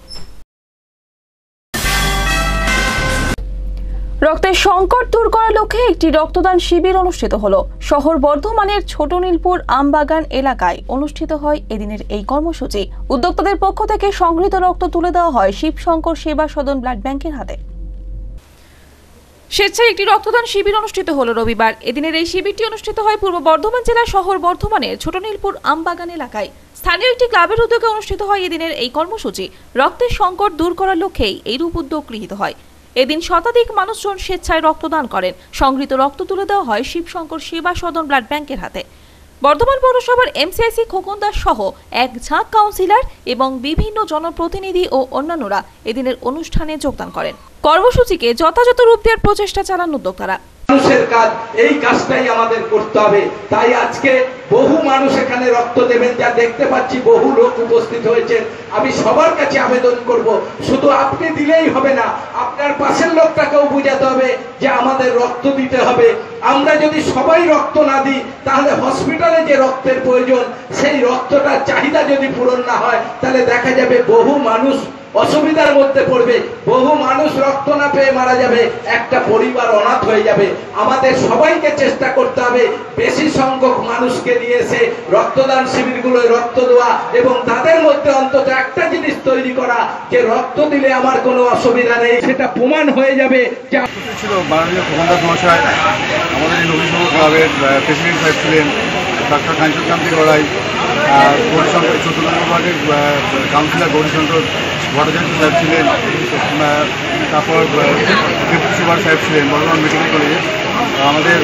রক্তের সংকট দূর করার লক্ষ্যে একটি রক্তদান শিবির অনুষ্ঠিত হলো। শহর বর্ধমানের ছোট নীলপুর আমবাগান এলাকায় অনুষ্ঠিত হয় এদিনের এই কর্মসূচি। উদ্যোক্তাদের পক্ষ থেকে সংগৃহীত রক্ত তুলে দেওয়া হয় শিবশঙ্কর সেবা সদন ব্লাড ব্যাংকের হাতে। স্বেচ্ছায় একটি রক্তদান শিবির অনুষ্ঠিত হলো রবিবার। এদিনের এই শিবিরটি অনুষ্ঠিত হয় পূর্ব বর্ধমান জেলার শহর বর্ধমানের ছোট নীলপুর আমবাগান এলাকায়। স্থানীয় একটি ক্লাবের উদ্যোগে অনুষ্ঠিত হয় এদিনের এই কর্মসূচি। রক্তের সংকট দূর করার লক্ষ্যেই এইরূপ উদ্যোগ গৃহীত হয়। এদিন শতাধিক মানুষজন স্বেচ্ছায় রক্তদান করেন। সংগৃহীত রক্ত তুলে দেওয়া হয় শিবশঙ্কর সেবা সদন ব্লাড ব্যাংকের হাতে। বর্ধমান পৌরসভার এমসিআইসি খোকন দাস সহ এক ঝাঁক কাউন্সিলর এবং বিভিন্ন জনপ্রতিনিধি ও অন্যান্যরা এদিনের অনুষ্ঠানে যোগদান করেন। কর্মসূচিকে যথাযথ রূপ দেওয়ার প্রচেষ্টা চালান উদ্যোক্তারা। মানুষের কাজ, এই কাজটাই আমাদের করতে হবে। তাই আজকে বহু মানুষ এখানে রক্ত দেবেন, যা দেখতে পাচ্ছি বহু লোক উপস্থিত হয়েছে। আমি সবার কাছে আবেদন করব, শুধু আপনি দিলেই হবে না, আপনার পাশের লোকটাকেও বুঝাতে হবে যে আমাদের রক্ত দিতে হবে। আমরা যদি সবাই রক্ত না দিই, তাহলে হসপিটালে যে রক্তের প্রয়োজন, সেই রক্তটার চাহিদা যদি পূরণ না হয়, তাহলে দেখা যাবে বহু মানুষ অসুবিধার মধ্যে পড়বে, বহু মানুষ রক্ত না পেয়ে মারা যাবে, একটা পরিবার অনাথ হয়ে যাবে। আমাদের সবাইকে চেষ্টা করতে হবে বেশি সংখ্যক মানুষকে নিয়ে এসে রক্তদান শিবিরগুলোয় রক্ত দেওয়া, এবং তাদের মধ্যে অন্তত একটা জিনিস তৈরি করা যে রক্ত দিলে আমার কোনো অসুবিধা নেই, সেটা প্রমাণ হয়ে যাবে। ছিল মাননীয় প্রধান মহাশয়, আমাদের এই নবীন ক্লাবের প্রেসিডেন্ট সাহেব ছিলেন, ডক্টর কাঞ্চন কান্তি গড়াই, গৌরীশঙ্কর চতুর্থ বিভাগের কাউন্সিলর গৌরীশঙ্কর ভট্টাচার্য সাহেব ছিলেন, তারপর ডিপুটি সুপার সাহেব ছিলেন বর্ধমান মেডিকেল কলেজে। আমাদের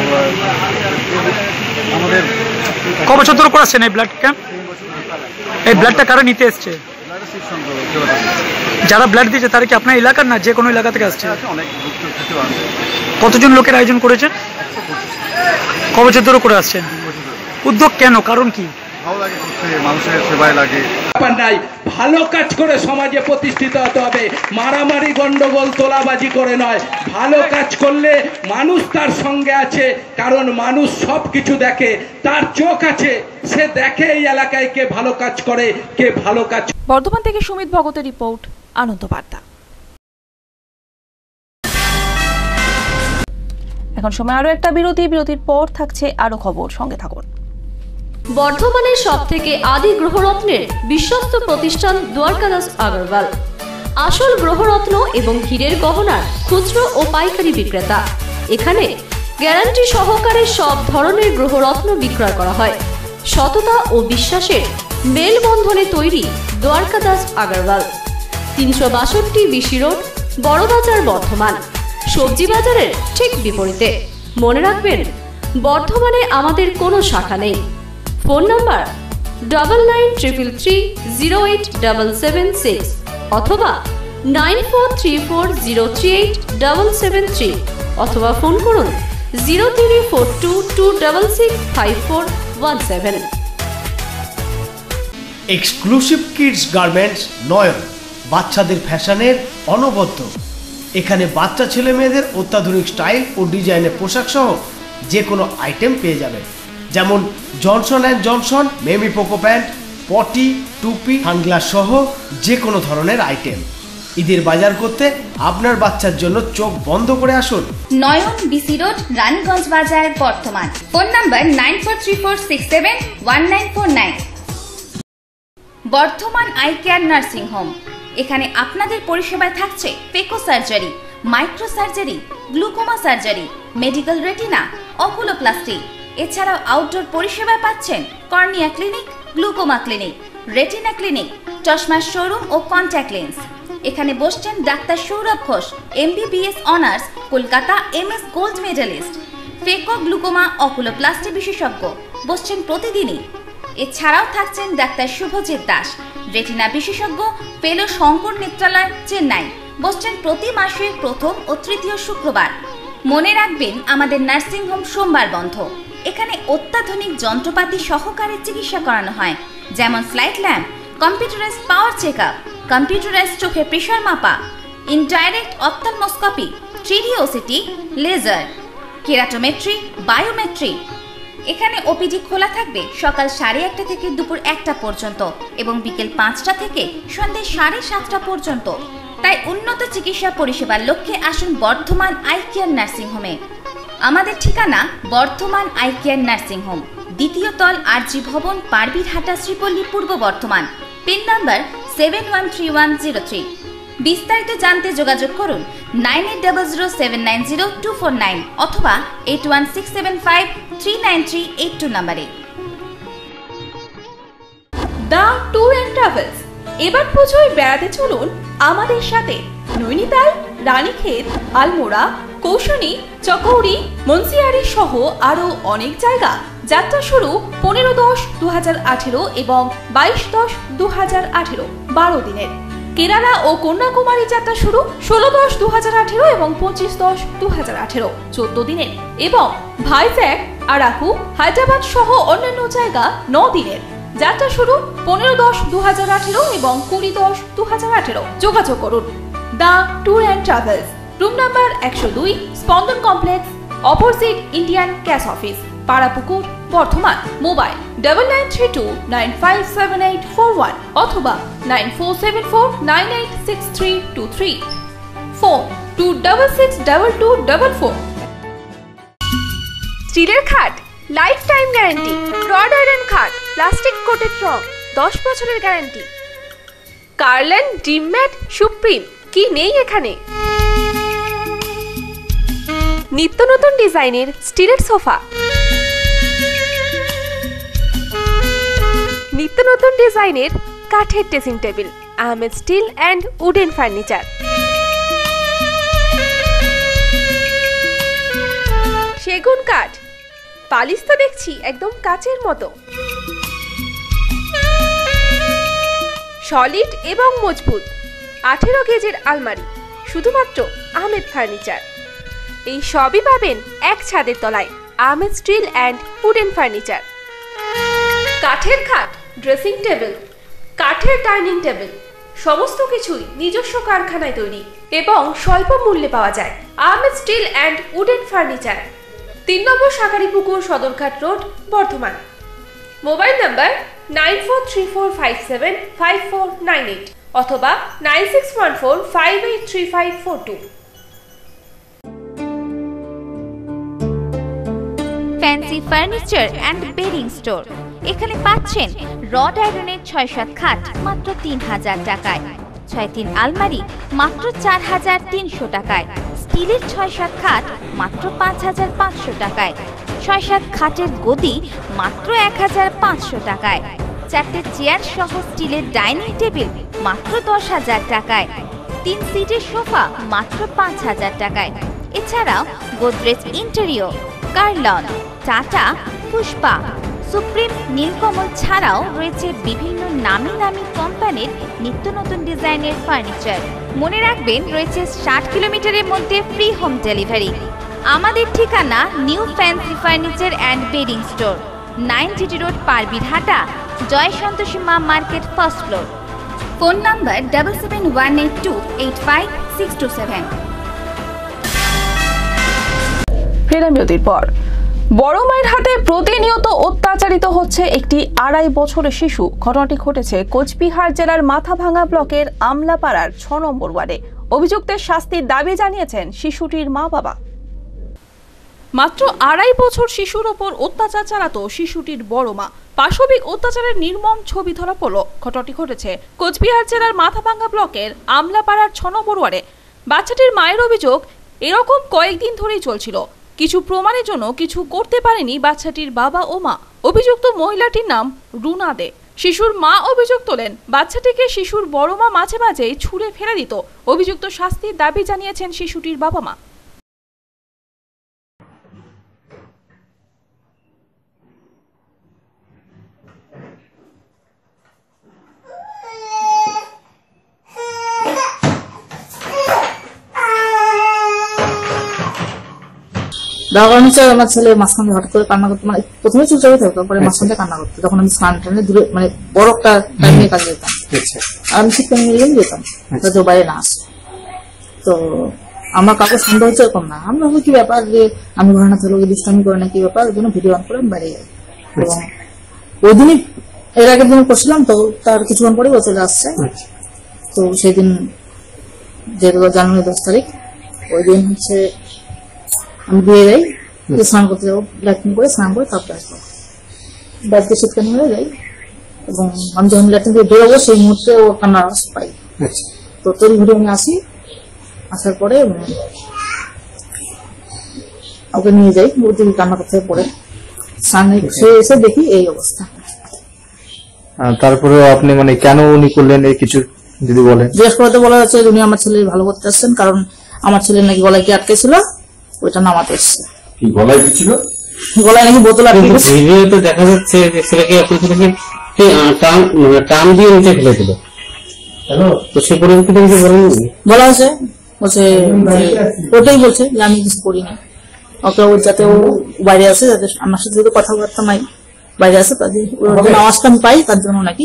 আমাদের ক বছর ধরে করাচ্ছেন এই ব্লাড ক্যাম্প? এই ব্লাডটা কারা নিতে এসছে? যারা ব্লাড দিয়েছে তারা কি আপনার এলাকার না যে কোনো এলাকা থেকে আসছে? কতজন লোকের আয়োজন করেছেন? ক বছর ধরে করে আসছেন? উদ্যোগ কেন, কারণ কি? ভালো লাগে করতে, মানুষের সেবায় লাগে। নাই, ভালো কাজ করে সমাজে প্রতিষ্ঠিত হতে হবে, মারামারি গন্ডগোল তোলাবাজি করে নয়। ভালো কাজ করলে মানুষ তার সঙ্গে আছে, কারণ মানুষ সব কিছু দেখে, তার চোখ আছে, সে দেখে এই এলাকায় কে ভালো কাজ করে, কে ভালো কাজ। বর্ধমান থেকে সুমিত ভগতের রিপোর্ট, আনন্দ বার্তা। এখন সময় আরো একটা বিরতি, বিরতির পর থাকছে আরো খবর, সঙ্গে থাকুন। বর্ধমানের সব থেকে আদি গ্রহরত্নের বিশ্বস্ত প্রতিষ্ঠান দ্বারকাদাস আগরওয়াল, আসল গ্রহরত্ন এবং হীরের গহনার খুচরো ও পাইকারি বিক্রেতা। এখানে গ্যারান্টি সহকারে সব ধরনের গ্রহরত্ন বিক্রয় করা হয়। সততা ও বিশ্বাসের মেলবন্ধনে তৈরি দ্বারকাদাস আগরওয়াল। তিনশো বাষট্টি বিসি রোড, বড়বাজার, বর্ধমান। সবজি বাজারের ঠিক বিপরীতে। মনে রাখবেন, বর্ধমানে আমাদের কোনো শাখা নেই। Phone number double nine triple three zero eight double seven six অথবা nine four three four zero three eight double seven three অথবা ফোন করুন zero three four two two double six five four one seven. Exclusive kids garments Nayan, বাচ্চাদের ফ্যাশনের অনবদ্য। এখানে বাচ্চা ছেলে মেয়েদের অত্যাধুনিক স্টাইল ও ডিজাইনের পোশাক সহ যে কোনো আইটেম পেয়ে যাবেন, যেমন Johnson and Johnson, MamyPoko pant, potty, টুপি, হানগ্লাস সহ যে কোনো ধরনের আইটেম। ঈদের বাজার করতে আপনার বাচ্চার জন্য চোখ বন্ধ করে আসুন। নয়ন, বিসি রোড, রানীগঞ্জ বাজার, Bardhaman. Phone number nine four three four six seven one nine four nine. Bardhaman eye care nursing home, এখানে আপনাদের পরিষেবায় থাকছে phaco surgery, micro surgery, glaucoma surgery, medical retina, oculoplasty. এছাড়াও আউটডোর পরিষেবায় পাচ্ছেন cornea clinic, glaucoma clinic, retina clinic, চশমার showroom ও contact lens. এখানে বসছেন doctor Sourav Ghosh, MBBS honours, Kolkata, MS gold medallist, phaco glaucoma oculoplasty বিশেষজ্ঞ, বসছেন প্রতিদিনই। এছাড়াও থাকছেন ডাক্তার শুভজিৎ দাস, রেটিনা বিশেষজ্ঞ, ফেলো শঙ্কর নেত্রালয়, চেন্নাই, বসছেন প্রতি মাসের প্রথম ও তৃতীয় শুক্রবার। মনে রাখবেন, আমাদের নার্সিং হোম সোমবার বন্ধ। এখানে অত্যাধুনিক যন্ত্রপাতি সহকারে চিকিৎসা করানো হয়, যেমন slit lamp, computerise power check up, computerise চোখের প্রেশার মাপা, indirect ophthalmoscopy, three D OCT, laser, keratometry, biometry. এখানে ওপিডি খোলা থাকবে সকাল সাড়ে একটা থেকে দুপুর একটা পর্যন্ত এবং বিকেল পাঁচটা থেকে সন্ধ্যে সাড়ে সাতটা পর্যন্ত। তাই উন্নত চিকিৎসা পরিষেবার লক্ষ্যে আসুন বর্ধমান আই কেয়ার নার্সিং হোমে। আমাদের ঠিকানা Bardhaman eye care nursing home, দ্বিতীয় তল, আরজি ভবন, পারবিরহাটা, শ্রীপল্লী, পূর্ব Bardhaman. Pin number seven one three one zero three. বিস্তারিত জানতে যোগাযোগ করুন nine eight double zero seven nine zero two four nine অথবা eight one six seven five three nine three eight two নাম্বারে। দা ট্যুর অ্যান্ড ট্রাভেলস, এবার পুজোয় বেড়াতে চলুন আমাদের সাথে। নৈনিতাল, রানীক্ষেত, আলমোড়া, কৌশানী, চকৌড়ি, মুন্সিয়ারি সহ আরো অনেক জায়গা। যাত্রা শুরু পনেরো দশ দু হাজার আঠেরো এবং বাইশ দশ দু হাজার আঠেরো, বারো দিনের। কেরালা ও কন্যাকুমারী যাত্রা শুরু ষোলো দশ দু হাজার আঠেরো এবং পঁচিশ দশ দু হাজার আঠেরো চোদ্দ দিনের এবং ভাইজ্যাক, আরাকু, হায়দ্রাবাদ সহ অন্যান্য জায়গা ন দিনের যাত্রা শুরু পনেরো দশ দু হাজার আঠেরো এবং কুড়ি দশ দু হাজার আঠেরো। যোগাযোগ করুন the tour and travels, room number একশো দুই, Spandan complex, opposite Indian cash office, Parapukur, Bardhaman. Mobile double nine three two nine five seven eight four one অথবা nine four seven four nine eight six three two three, phone two double six double two double four. স্টিলের খাট, lifetime guarantee. Rod iron খাট, plastic coated রং, দশ বছরের guarantee. Kurlon, Dream Mat, Supreme, কি নেই এখানে? নিত্য নতুন ডিজাইনের স্টিলের সোফা, নিত্য নতুন ডিজাইনের কাঠের dressing table, Ahmed steel and wooden furniture. সেগুন কাঠ, পালিশ তো দেখছি একদম কাচের মতো, সলিড এবং মজবুত। আঠেরো গেজের আলমারি, শুধুমাত্র আহমেদ ফার্নিচার। এই সবই পাবেন এক ছাদের তলায়, Ahmed steel and wooden furniture. কাঠের খাট, ড্রেসিং টেবিল, কাঠের ডাইনিং টেবিল, সমস্ত কিছুই নিজস্ব কারখানায় তৈরি এবং স্বল্প মূল্যে পাওয়া যায়। Ahmed steel and wooden furniture, তিন নম্বর Shakaripukur, Sadarghat road, Bardhaman. Mobile number nine four three four five seven five four nine eight অথবা nine six one four five eight three five four two. Fancy furniture and bedding store. এখানে পাচ্ছেন rod আয়রনের ছয় সাত খাট মাত্র তিন হাজার টাকায়, ছয় তিন আলমারি মাত্র চার হাজার তিনশো টাকায়, স্টিলের ছয় সাত খাট মাত্র পাঁচ হাজার পাঁচশো টাকায়, ছয় সাত খাটের গদি মাত্র এক হাজার পাঁচশো টাকায়, চারটে চেয়ার সহ স্টিলের ডাইনিং টেবিল মাত্র দশ হাজার টাকায়, তিন সিটের সোফা মাত্র পাঁচ হাজার টাকায়। এছাড়াও গোদরেজ ইন্টেরিয়র, কার্লন, টাটা, পুষ্পা, সুপ্রিম, নীলকমল ছাড়াও রয়েছে বিভিন্ন নামি নামি কোম্পানির নিত্য নতুন ডিজাইনের ফার্নিচার। মনে রাখবেন রয়েছে ষাট কিলোমিটারের মধ্যে ফ্রি হোম ডেলিভারি। আমাদের ঠিকানা new fancy furniture and bedding store, nine GT road, Parbirhata, Jai Santoshi Maa market, first floor. Phone number double seven one eight two eight five six two seven. বিরতির পর বড় মায়ের হাতে প্রতিনিয়ত অত্যাচারিত হচ্ছে একটি আড়াই বছরের শিশু। ঘটনাটি ঘটেছে কোচবিহার জেলার মাথাভাঙা ব্লকের আমলাপাড়ার ছ নম্বর ওয়ার্ডে। অভিযুক্তের শাস্তির দাবি জানিয়েছেন শিশুটির মা বাবা। মাত্র আড়াই বছর শিশুর ওপর অত্যাচার চালাতো শিশুটির বড় মা। পাশবিক অত্যাচারের নির্মম ছবি ধরা পড়ল। ঘটনাটি ঘটেছে কোচবিহার জেলার মাথাভাঙা ব্লকের আমলাপাড়ার ছ নম্বর ওয়ার্ডে। বাচ্চাটির মায়ের অভিযোগ, এরকম কয়েকদিন ধরেই চলছিল। কিছু প্রমাণের জন্য কিছু করতে পারেনি বাচ্চাটির বাবা ও মা। অভিযুক্ত মহিলাটির নাম রুনা দে। শিশুর মা অভিযোগ তোলেন, বাচ্চাটিকে শিশুর বড় মা মাঝে মাঝেই ছুঁড়ে ফেলে দিত। অভিযুক্ত শাস্তির দাবি জানিয়েছেন শিশুটির বাবা মা। দাওয়ার নিচে আমার ছেলে মাঝখানে হঠাৎ করে কান্না করতো, মানে প্রথমে চুপচাপ থাকতো, তারপরে মাঝখানে কান্না করতো। তখন আমি স্নান টানে দূরে মানে বড় একটা টাইমে কাজে যেতাম, আর আমি ঠিক টাইমে যেতাম যাতে বাইরে না আসে। তো আমার কাউকে সন্দেহ হচ্ছে এরকম না, আমরা কি ব্যাপার যে আমি ঘরে না থাকলে দুষ্টামি করে না কি ব্যাপার, ওই জন্য ভিডিও অন করে আমি বাইরে যাই। এবং ওই দিনই এর আগের দিন করছিলাম, তো তার কিছুক্ষণ পরে ও চলে আসছে। তো সেই দিন যেহেতু জানুয়ারি দশ তারিখ, ওই দিন হচ্ছে আমি দিয়ে যাই, স্নান করতে যাবো, ল্যাট্রিন করে স্নান করে তারপরে আসবো। বাড়িতে শীতকানি হয়ে যাই এবং আমি যখন ল্যাট্রিন থেকে বেরোবো সেই মুহূর্তে ও কান্নার আওয়াজ পাই। তো তৈরি ঘুরে আমি আসি, আসার পরে ওকে নিয়ে যাই, ওর দিকে কান্না করতে পড়ে স্নান এসে দেখি এই অবস্থা। তারপরে আপনি মানে কেন উনি করলেন এই কিছু যদি বলেন? জিজ্ঞেস করতে বলা হচ্ছে উনি আমার ছেলে ভালো করতে আসছেন, কারণ আমার ছেলে নাকি গলায় কি আটকে ছিল, ওইটা নামাতে এসছে। কি গলায় কি ছিল? গলায় নাকি বোতল আটকে গেছে। ভিডিওতে দেখা যাচ্ছে যে ছেলেকে আপনি ছেলেকে টান দিয়ে নিচে ফেলে দিল। তো সে পরিপ্রেক্ষিতে কিছু বলেননি? বলা হয়েছে, বলছে ওটাই বলছে যে আমি কিছু করি না, ওকে ও যাতে ও বাইরে আছে, যাতে আমার সাথে যদি কথাবার্তা নাই বাইরে আছে, তাদের আওয়াজটা আমি পাই, তার জন্য নাকি।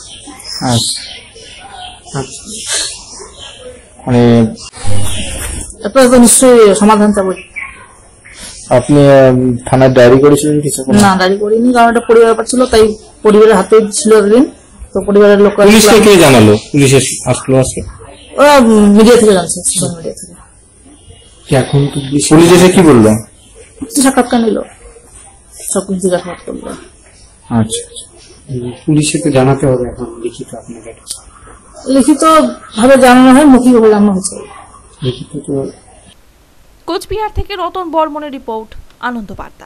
মানে তারপরে তো নিশ্চয়ই সমাধান চাবো। আপনি থানায় ডায়েরি করেছিলেন কিছু? না, ডায়েরি করিনি, কারণ একটা পরিবার ব্যাপার ছিল, তাই পরিবারের হাতে ছিল এতদিন, তো পরিবারের লোক পুলিশকে কে জানালো? পুলিশ আসলো আজকে? ওরা মিডিয়া থেকে জানছে, সোশ্যাল মিডিয়া থেকে। এখন পুলিশ এসে কি বললো? সাক্ষাৎকার নিল, সবকিছু জিজ্ঞাসাবাদ করলো। আচ্ছা, পুলিশে তো জানাতে হবে এখন লিখিত আপনাকে? লিখিত ভাবে জানানো হয়, মৌখিক ভাবে জানানো হয়েছে। লিখিত তো। কোচবিহার থেকে রতন বর্মনের রিপোর্ট, আনন্দ বার্তা।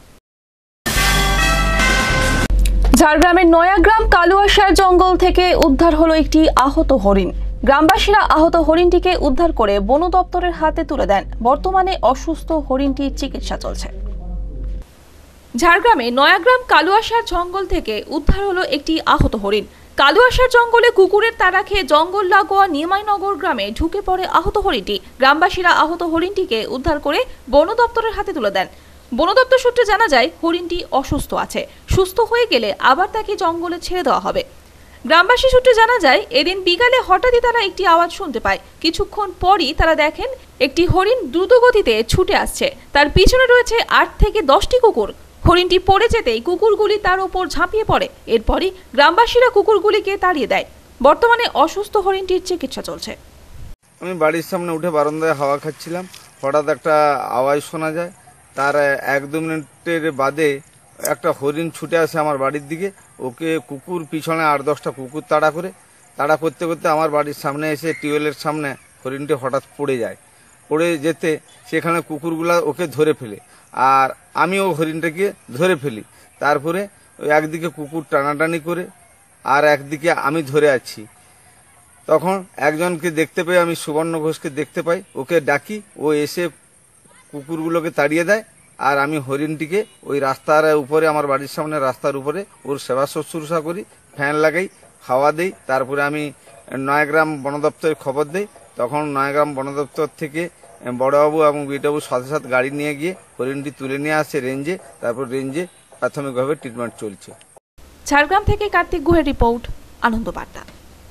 ঝাড়গ্রামের নয়াগ্রাম কালুয়াশার জঙ্গল থেকে উদ্ধার হলো একটি আহত হরিণ। গ্রামবাসীরা আহত হরিণটিকে উদ্ধার করে বন দপ্তরের হাতে তুলে দেন। বর্তমানে অসুস্থ হরিণটির চিকিৎসা চলছে। ঝাড়গ্রামে নয়াগ্রাম কালুয়াশার জঙ্গল থেকে উদ্ধার হলো একটি আহত হরিণ। কালুয়াশার জঙ্গলে কুকুরের তাড়া খেয়ে জঙ্গল লাগোয়া নিমাইনগর গ্রামে ঢুকে পড়ে আহত হরিণটি। গ্রামবাসীরা আহত হরিণটিকে উদ্ধার করে বন দপ্তরের হাতে তুলে দেন। বন দপ্তর সূত্রে জানা যায় হরিণটি অসুস্থ আছে, সুস্থ হয়ে গেলে আবার তাকে জঙ্গলে ছেড়ে দেওয়া হবে। গ্রামবাসী সূত্রে জানা যায় এদিন বিকালে হঠাৎই তারা একটি আওয়াজ শুনতে পায়। কিছুক্ষণ পরই তারা দেখেন একটি হরিণ দ্রুত গতিতে ছুটে আসছে, তার পিছনে রয়েছে আট থেকে দশটি কুকুর। হরিণটি পড়ে যেতেই কুকুরগুলি তার উপর ঝাঁপিয়ে পড়ে। এরপরই গ্রামবাসীরা কুকুরগুলিকে তাড়িয়ে দেয়। বর্তমানে অসুস্থ হরিণটির চিকিৎসা চলছে। আমি বাড়ির সামনে উঠে বারান্দায় হাওয়া খাচ্ছিলাম, হঠাৎ একটা আওয়াজ শোনা যায়। তার এক দু মিনিটের বাদে একটা হরিণ ছুটে আসে আমার বাড়ির দিকে। ওকে কুকুর পিছনে আট দশটা কুকুর তাড়া করে তাড়া করতে করতে আমার বাড়ির সামনে এসে টিউবওয়েলের সামনে হরিণটি হঠাৎ পড়ে যায়। পড়ে যেতে সেখানে কুকুরগুলা ওকে ধরে ফেলে, আর আমিও হরিণটাকে ধরে ফেলি। তারপরে ওই একদিকে কুকুর টানাটানি করে আর একদিকে আমি ধরে আছি। তখন একজনকে দেখতে পাই, আমি সুবর্ণ ঘোষকে দেখতে পাই, ওকে ডাকি, ও এসে কুকুরগুলোকে তাড়িয়ে দেয়। আর আমি হরিণটিকে ওই রাস্তার উপরে, আমার বাড়ির সামনে রাস্তার উপরে ওর সেবা শুশ্রূষা করি, ফ্যান লাগাই, খাওয়া দেই। তারপরে আমি নয়াগ্রাম বন দপ্তরে খবর দেই। তখন নয়াগ্রাম বন দপ্তর থেকে বড়বাবু এবং বিটাবু সাথে সাথে গাড়ি নিয়ে গিয়ে হরিণটি তুলে নিয়ে আসে রেঞ্জে। তারপর রেঞ্জে প্রাথমিকভাবে ট্রিটমেন্ট চলছে। ঝাড়গ্রাম থেকে কার্তিক গুহের রিপোর্ট, আনন্দ বার্তা।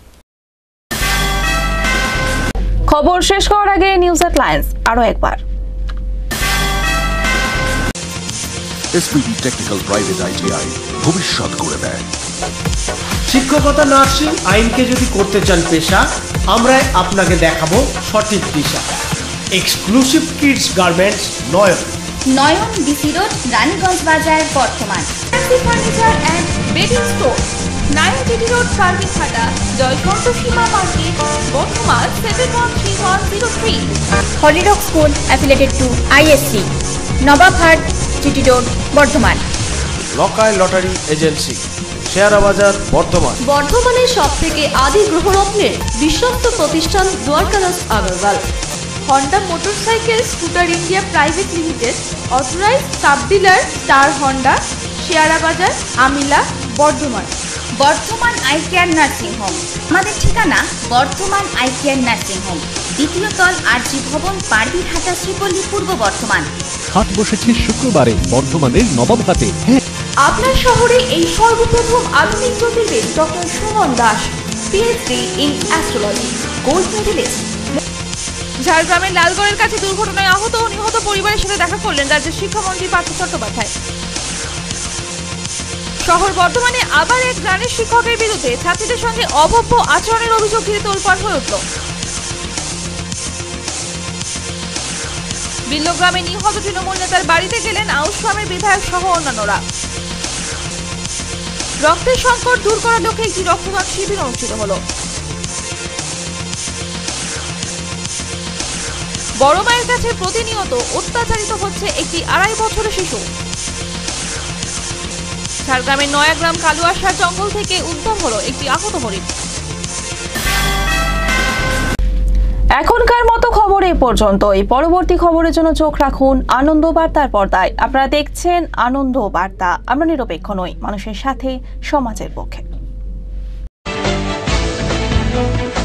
খবর শেষ করার আগে নিউজ হেডলাইন্স আরো একবার। এসপিবি টেকনিক্যাল প্রাইভেট আইটিআই ভবিষ্যৎ করে দেয়। শিক্ষকতা, নার্সিং, আইনকে যদি করতে চান পেশা, আমরা আপনাকে দেখাবো সঠিক দিশা। Exclusive kids garments, Nayan Nayan DC road, Raniganj বাজার, Bardhaman. Furniture and bedding store, nine DD road, Karbighata, জয়কণ্ঠ সীমা market, Bardhaman seven one three one zero three. হলিডক school affiliated to ISC, Nababhat, GT road, Bardhaman. লকায় lottery agency, শেয়ারা বাজার, বর্ধমান। বর্ধমানের সব থেকে আদি গ্রহরত্নের বিশ্বস্ত প্রতিষ্ঠান Dwarkadas Agarwal. Honda motorcycle scooter India private limited, authorise sub dealer star Honda, শেয়ারা বাজার, Amila, Bardhaman. Bardhaman eye care nursing home, আমাদের ঠিকানা Bardhaman eye care nursing home, দ্বিতীয় তল আরজি ভবন, পারবিরহাটা, শ্রীপল্লী, পূর্ব বর্ধমান। হাট বসেছে শুক্রবারে বর্ধমানের নবাবহাটে। হ্যাঁ, আপনার শহরে এই সর্বপ্রথম আধুনিক জ্যোতির্বিদ doctor Suman Das, PhD in astrology, gold medallist. ঝাড়গ্রামের লালগড়ের কাছে দুর্ঘটনায় আহত ও নিহত পরিবারের সাথে দেখা করলেন রাজ্যের শিক্ষামন্ত্রী পার্থ চট্টোপাধ্যায়। শহর বর্ধমানে আবার এক গ্রামের শিক্ষকের বিরুদ্ধে ছাত্রীদের সঙ্গে অভব্য আচরণের অভিযোগ ঘিরে তোলপাড় হয়ে উঠল। বিল্লগ্রামে নিহত তৃণমূল নেতার বাড়িতে গেলেন আউশ গ্রামের বিধায়ক সহ অন্যান্যরা। রক্তের সংকট দূর করার লক্ষ্যে একটি রক্তদান শিবির অনুষ্ঠিত হল। বড় মায়ের কাছে প্রতিনিয়ত অত্যাচারিত হচ্ছে একটি আড়াই বছরের শিশু। ঝাড়গ্রামের নয়াগ্রাম কালুয়াশার জঙ্গল থেকে উদ্ধার হলো একটি আহত হরিণ। এখনকার মতো খবর এই পর্যন্তই। পরবর্তী খবরের জন্য চোখ রাখুন আনন্দ বার্তার পর্দায়। আপনারা দেখছেন আনন্দ বার্তা। আমরা নিরপেক্ষ নই, মানুষের সাথে, সমাজের পক্ষে।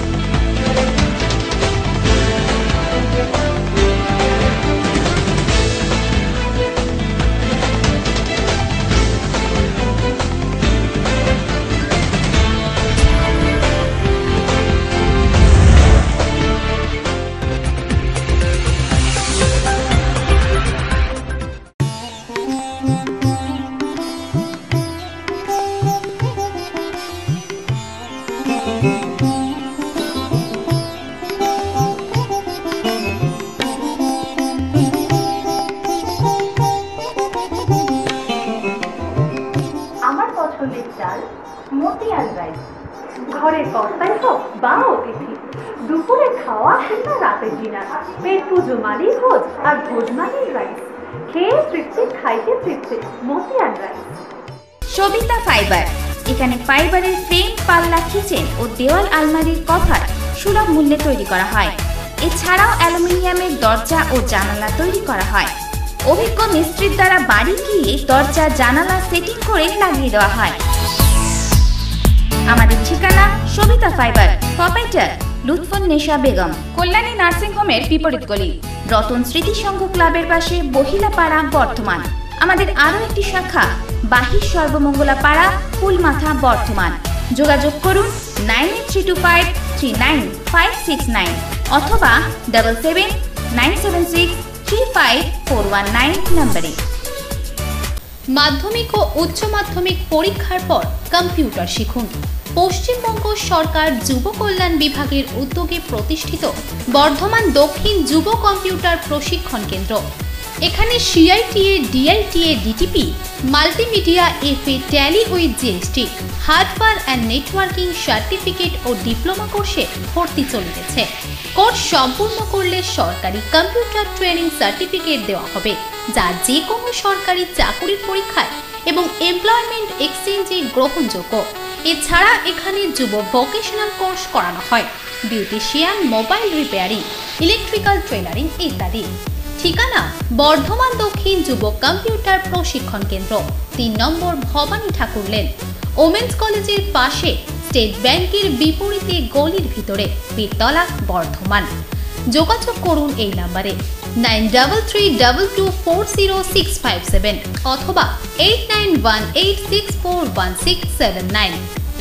আসেন না রাতের ডিনার, পেট পুজো মানেই ভোজ, আর ভোজ মানেই রাইস। খেয়ে তৃপ্তি, খাইতে তৃপ্তি, মতিয়ান রাইস। সবিতা ফাইবার, এখানে ফাইবারের ফ্রেম, পাল্লা, কিচেন ও দেওয়াল আলমারির কভার সুলভ মূল্যে তৈরি করা হয়। এছাড়াও অ্যালুমিনিয়ামের দরজা ও জানালা তৈরি করা হয়। অভিজ্ঞ মিস্ত্রির দ্বারা বাড়ি গিয়ে দরজা জানালা সেটিং করে লাগিয়ে দেওয়া হয়। আমাদের ঠিকানা Sabita fibre, proprietor Lutfunnesa Begum, Kalyani nursing হোমের বিপরীত গলি, রতন স্মৃতি সংঘ ক্লাবের পাশে, বহিলাপাড়া, বর্ধমান। আমাদের আরও একটি শাখা বাহির সর্বমঙ্গলা পাড়া, ফুলমাথা, বর্ধমান। যোগাযোগ করুন nine eight three two five three nine five six nine অথবা double seven nine seven six three five four one nine নম্বরে। মাধ্যমিক ও উচ্চ মাধ্যমিক পরীক্ষার পর কম্পিউটার শিখুন। পশ্চিমবঙ্গ সরকার যুব কল্যাণ বিভাগের উদ্যোগে প্রতিষ্ঠিত বর্ধমান দক্ষিণ যুব কম্পিউটার প্রশিক্ষণ কেন্দ্র। এখানে CITA, DITA, DTP, multimedia, FA, tally with GST, hardware and networking certificate ও ডিপ্লোমা কোর্সে ভর্তি চলছে। কোর্স সম্পূর্ণ করলে সরকারি কম্পিউটার ট্রেনিং সার্টিফিকেট দেওয়া হবে, যা যে কোনো সরকারি চাকুরির পরীক্ষায় এবং এমপ্লয়মেন্ট এক্সচেঞ্জে গ্রহণযোগ্য। এছাড়া এখানে যুব ভোকেশনাল কোর্স করানো হয়, beautician, mobile repairing, electrical training ইত্যাদি। ঠিকানা বর্ধমান দক্ষিণ যুব কম্পিউটার প্রশিক্ষণ কেন্দ্র, তিন নম্বর ভবানী ঠাকুর লেন, ওমেন্স কলেজের পাশে, স্টেট ব্যাংকের বিপরীতে গলির ভিতরে, বীরতলা, বর্ধমান। যোগাযোগ করুন এই নাম্বারে nine double three double two four zero six five seven অথবা eight nine one eight six four one six seven nine.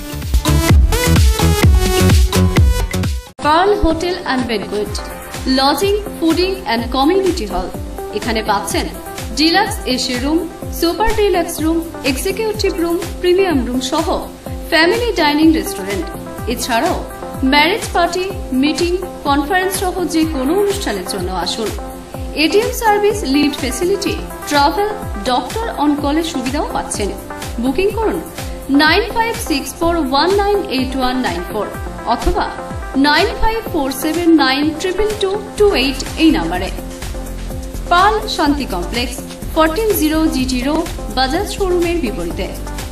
Pearl hotel and banquet, lodging, fooding and community hall. এখানে পাচ্ছেন deluxe AC room, super deluxe room, executive room, premium room সহ family dining restaurant. এছাড়াও marriage party, meeting, conference সহ যে কোনো অনুষ্ঠানের জন্য আসুন। ATM service, lift facility, travel, doctor on কলের সুবিধাও পাচ্ছেন। বুকিং করুন nine five six four one nine eight one nine four অথবা nine five four seven nine triple two two eight এই নাম্বারে। Pal Shanti complex, fourteen zero GT road, Bajaj শোরুমের বিপরীতে।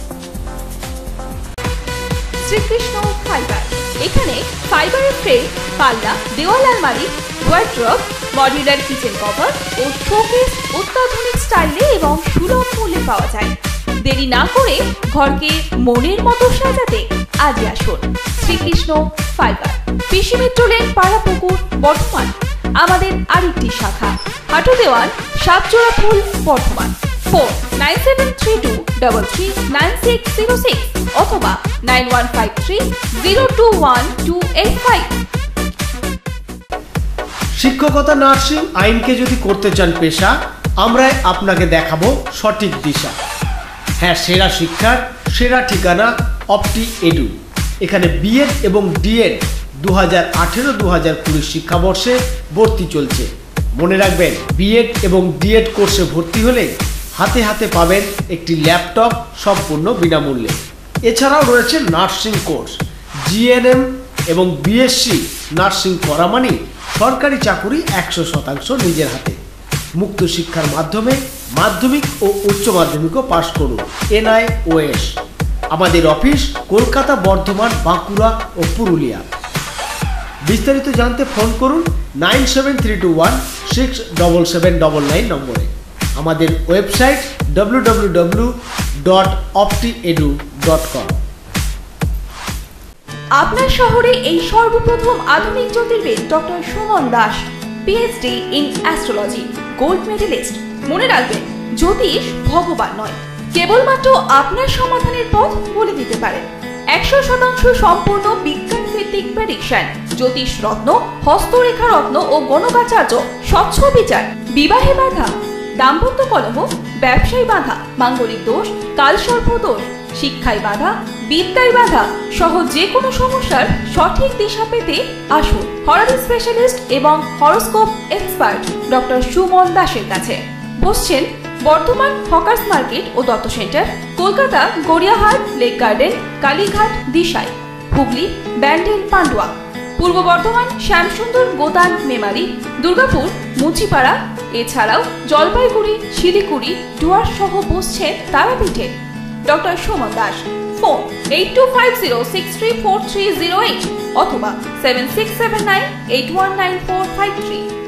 Shrikrishna fibre, এখানে ফাইবারের ফ্রেম, পাল্লা, দেওয়াল আলমারি, ওয়ার্ড্রপ, মডিউলার কিচেন কভার ও শোকেস অত্যাধুনিক স্টাইলে এবং সুলভ মূল্যে পাওয়া যায়। দেরি না করে ঘরকে মনের মতো সাজাতে আজই আসুন Shrikrishna fibre, PC metro lane, Parapukur, Bardhaman. আমাদের আরেকটি শাখা হাটু দেওয়ান, সাতজোড়া ফুল, Bardhaman. Phone nine seven three two double three nine six zero six অথবা nine one five three zero two one two eight five. শিক্ষকতা, নার্সিং, আইনকে যদি করতে চান পেশা, আমরাই আপনাকে দেখাবো সঠিক দিশা। হ্যাঁ, সেরা শিক্ষার সেরা ঠিকানা অপটি এডু। এখানে বিএড এবং ডিএড দু হাজার আঠেরো দু হাজার কুড়ি শিক্ষাবর্ষে ভর্তি চলছে। মনে রাখবেন, বিএড এবং ডিএড কোর্সে ভর্তি হলে হাতে হাতে পাবেন একটি ল্যাপটপ সম্পূর্ণ বিনামূল্যে। এছাড়াও রয়েছে নার্সিং কোর্স, জিএনএম এবং বিএসসি নার্সিং করা মানে সরকারি চাকুরি একশো শতাংশ নিজের হাতে। মুক্ত শিক্ষার মাধ্যমে মাধ্যমিক ও উচ্চ মাধ্যমিকও পাশ করুন। এনআইওএস। আমাদের অফিস কলকাতা, বর্ধমান, বাঁকুড়া ও পুরুলিয়া। বিস্তারিত জানতে ফোন করুন nine seven three two one six double seven double nine নম্বরে। আমাদের website W W W dot opti edu dot com. আপনার শহরে এই সর্বপ্রথম আধুনিক জ্যোতির্বিদ doctor Suman Das, PhD in astrology, gold medallist. মনে রাখবেন, জ্যোতিষ ভগবান নয়, কেবলমাত্র আপনার সমাধানের পথ বলে দিতে পারেন। একশো শতাংশ সম্পূর্ণ বিজ্ঞান ভিত্তিক প্রেডিকশন, জ্যোতিষ রত্ন, হস্তরেখা রত্ন ও গণকাচার্য, স্বচ্ছ বিচার, বিবাহে বাধা, দাম্পত্য কলহ, ব্যবসায় বাধা, মাঙ্গলিক দোষ, কালসর্প দোষ, শিক্ষায় বাধা, বিদ্যায় বাধা সহ যে কোনো সমস্যার সঠিক দিশা পেতে আসুন হরর স্পেশালিস্ট এবং হরোস্কোপ এক্সপার্ট ডক্টর সুমন দাসের কাছে। বসছেন বর্ধমান হকার্স মার্কেট ও Dutta centre, Kolkata Gariahat, lake garden, Kalighat, দিশাই, হুগলি, ব্যান্ডেল, পান্ডুয়া। পূর্ব বর্ধমান শ্যামসুন্দর গোদান মেমারি, দুর্গাপুর, মুচিপাড়া, এছাড়াও জলপাইগুড়ি, শিলিগুড়ি, ডুয়ার সহ বসছে তারাপীঠে। Doctor Suman Das, phone eight two five zero six three four three zero eight অথবা seven six seven nine eight one nine four five three.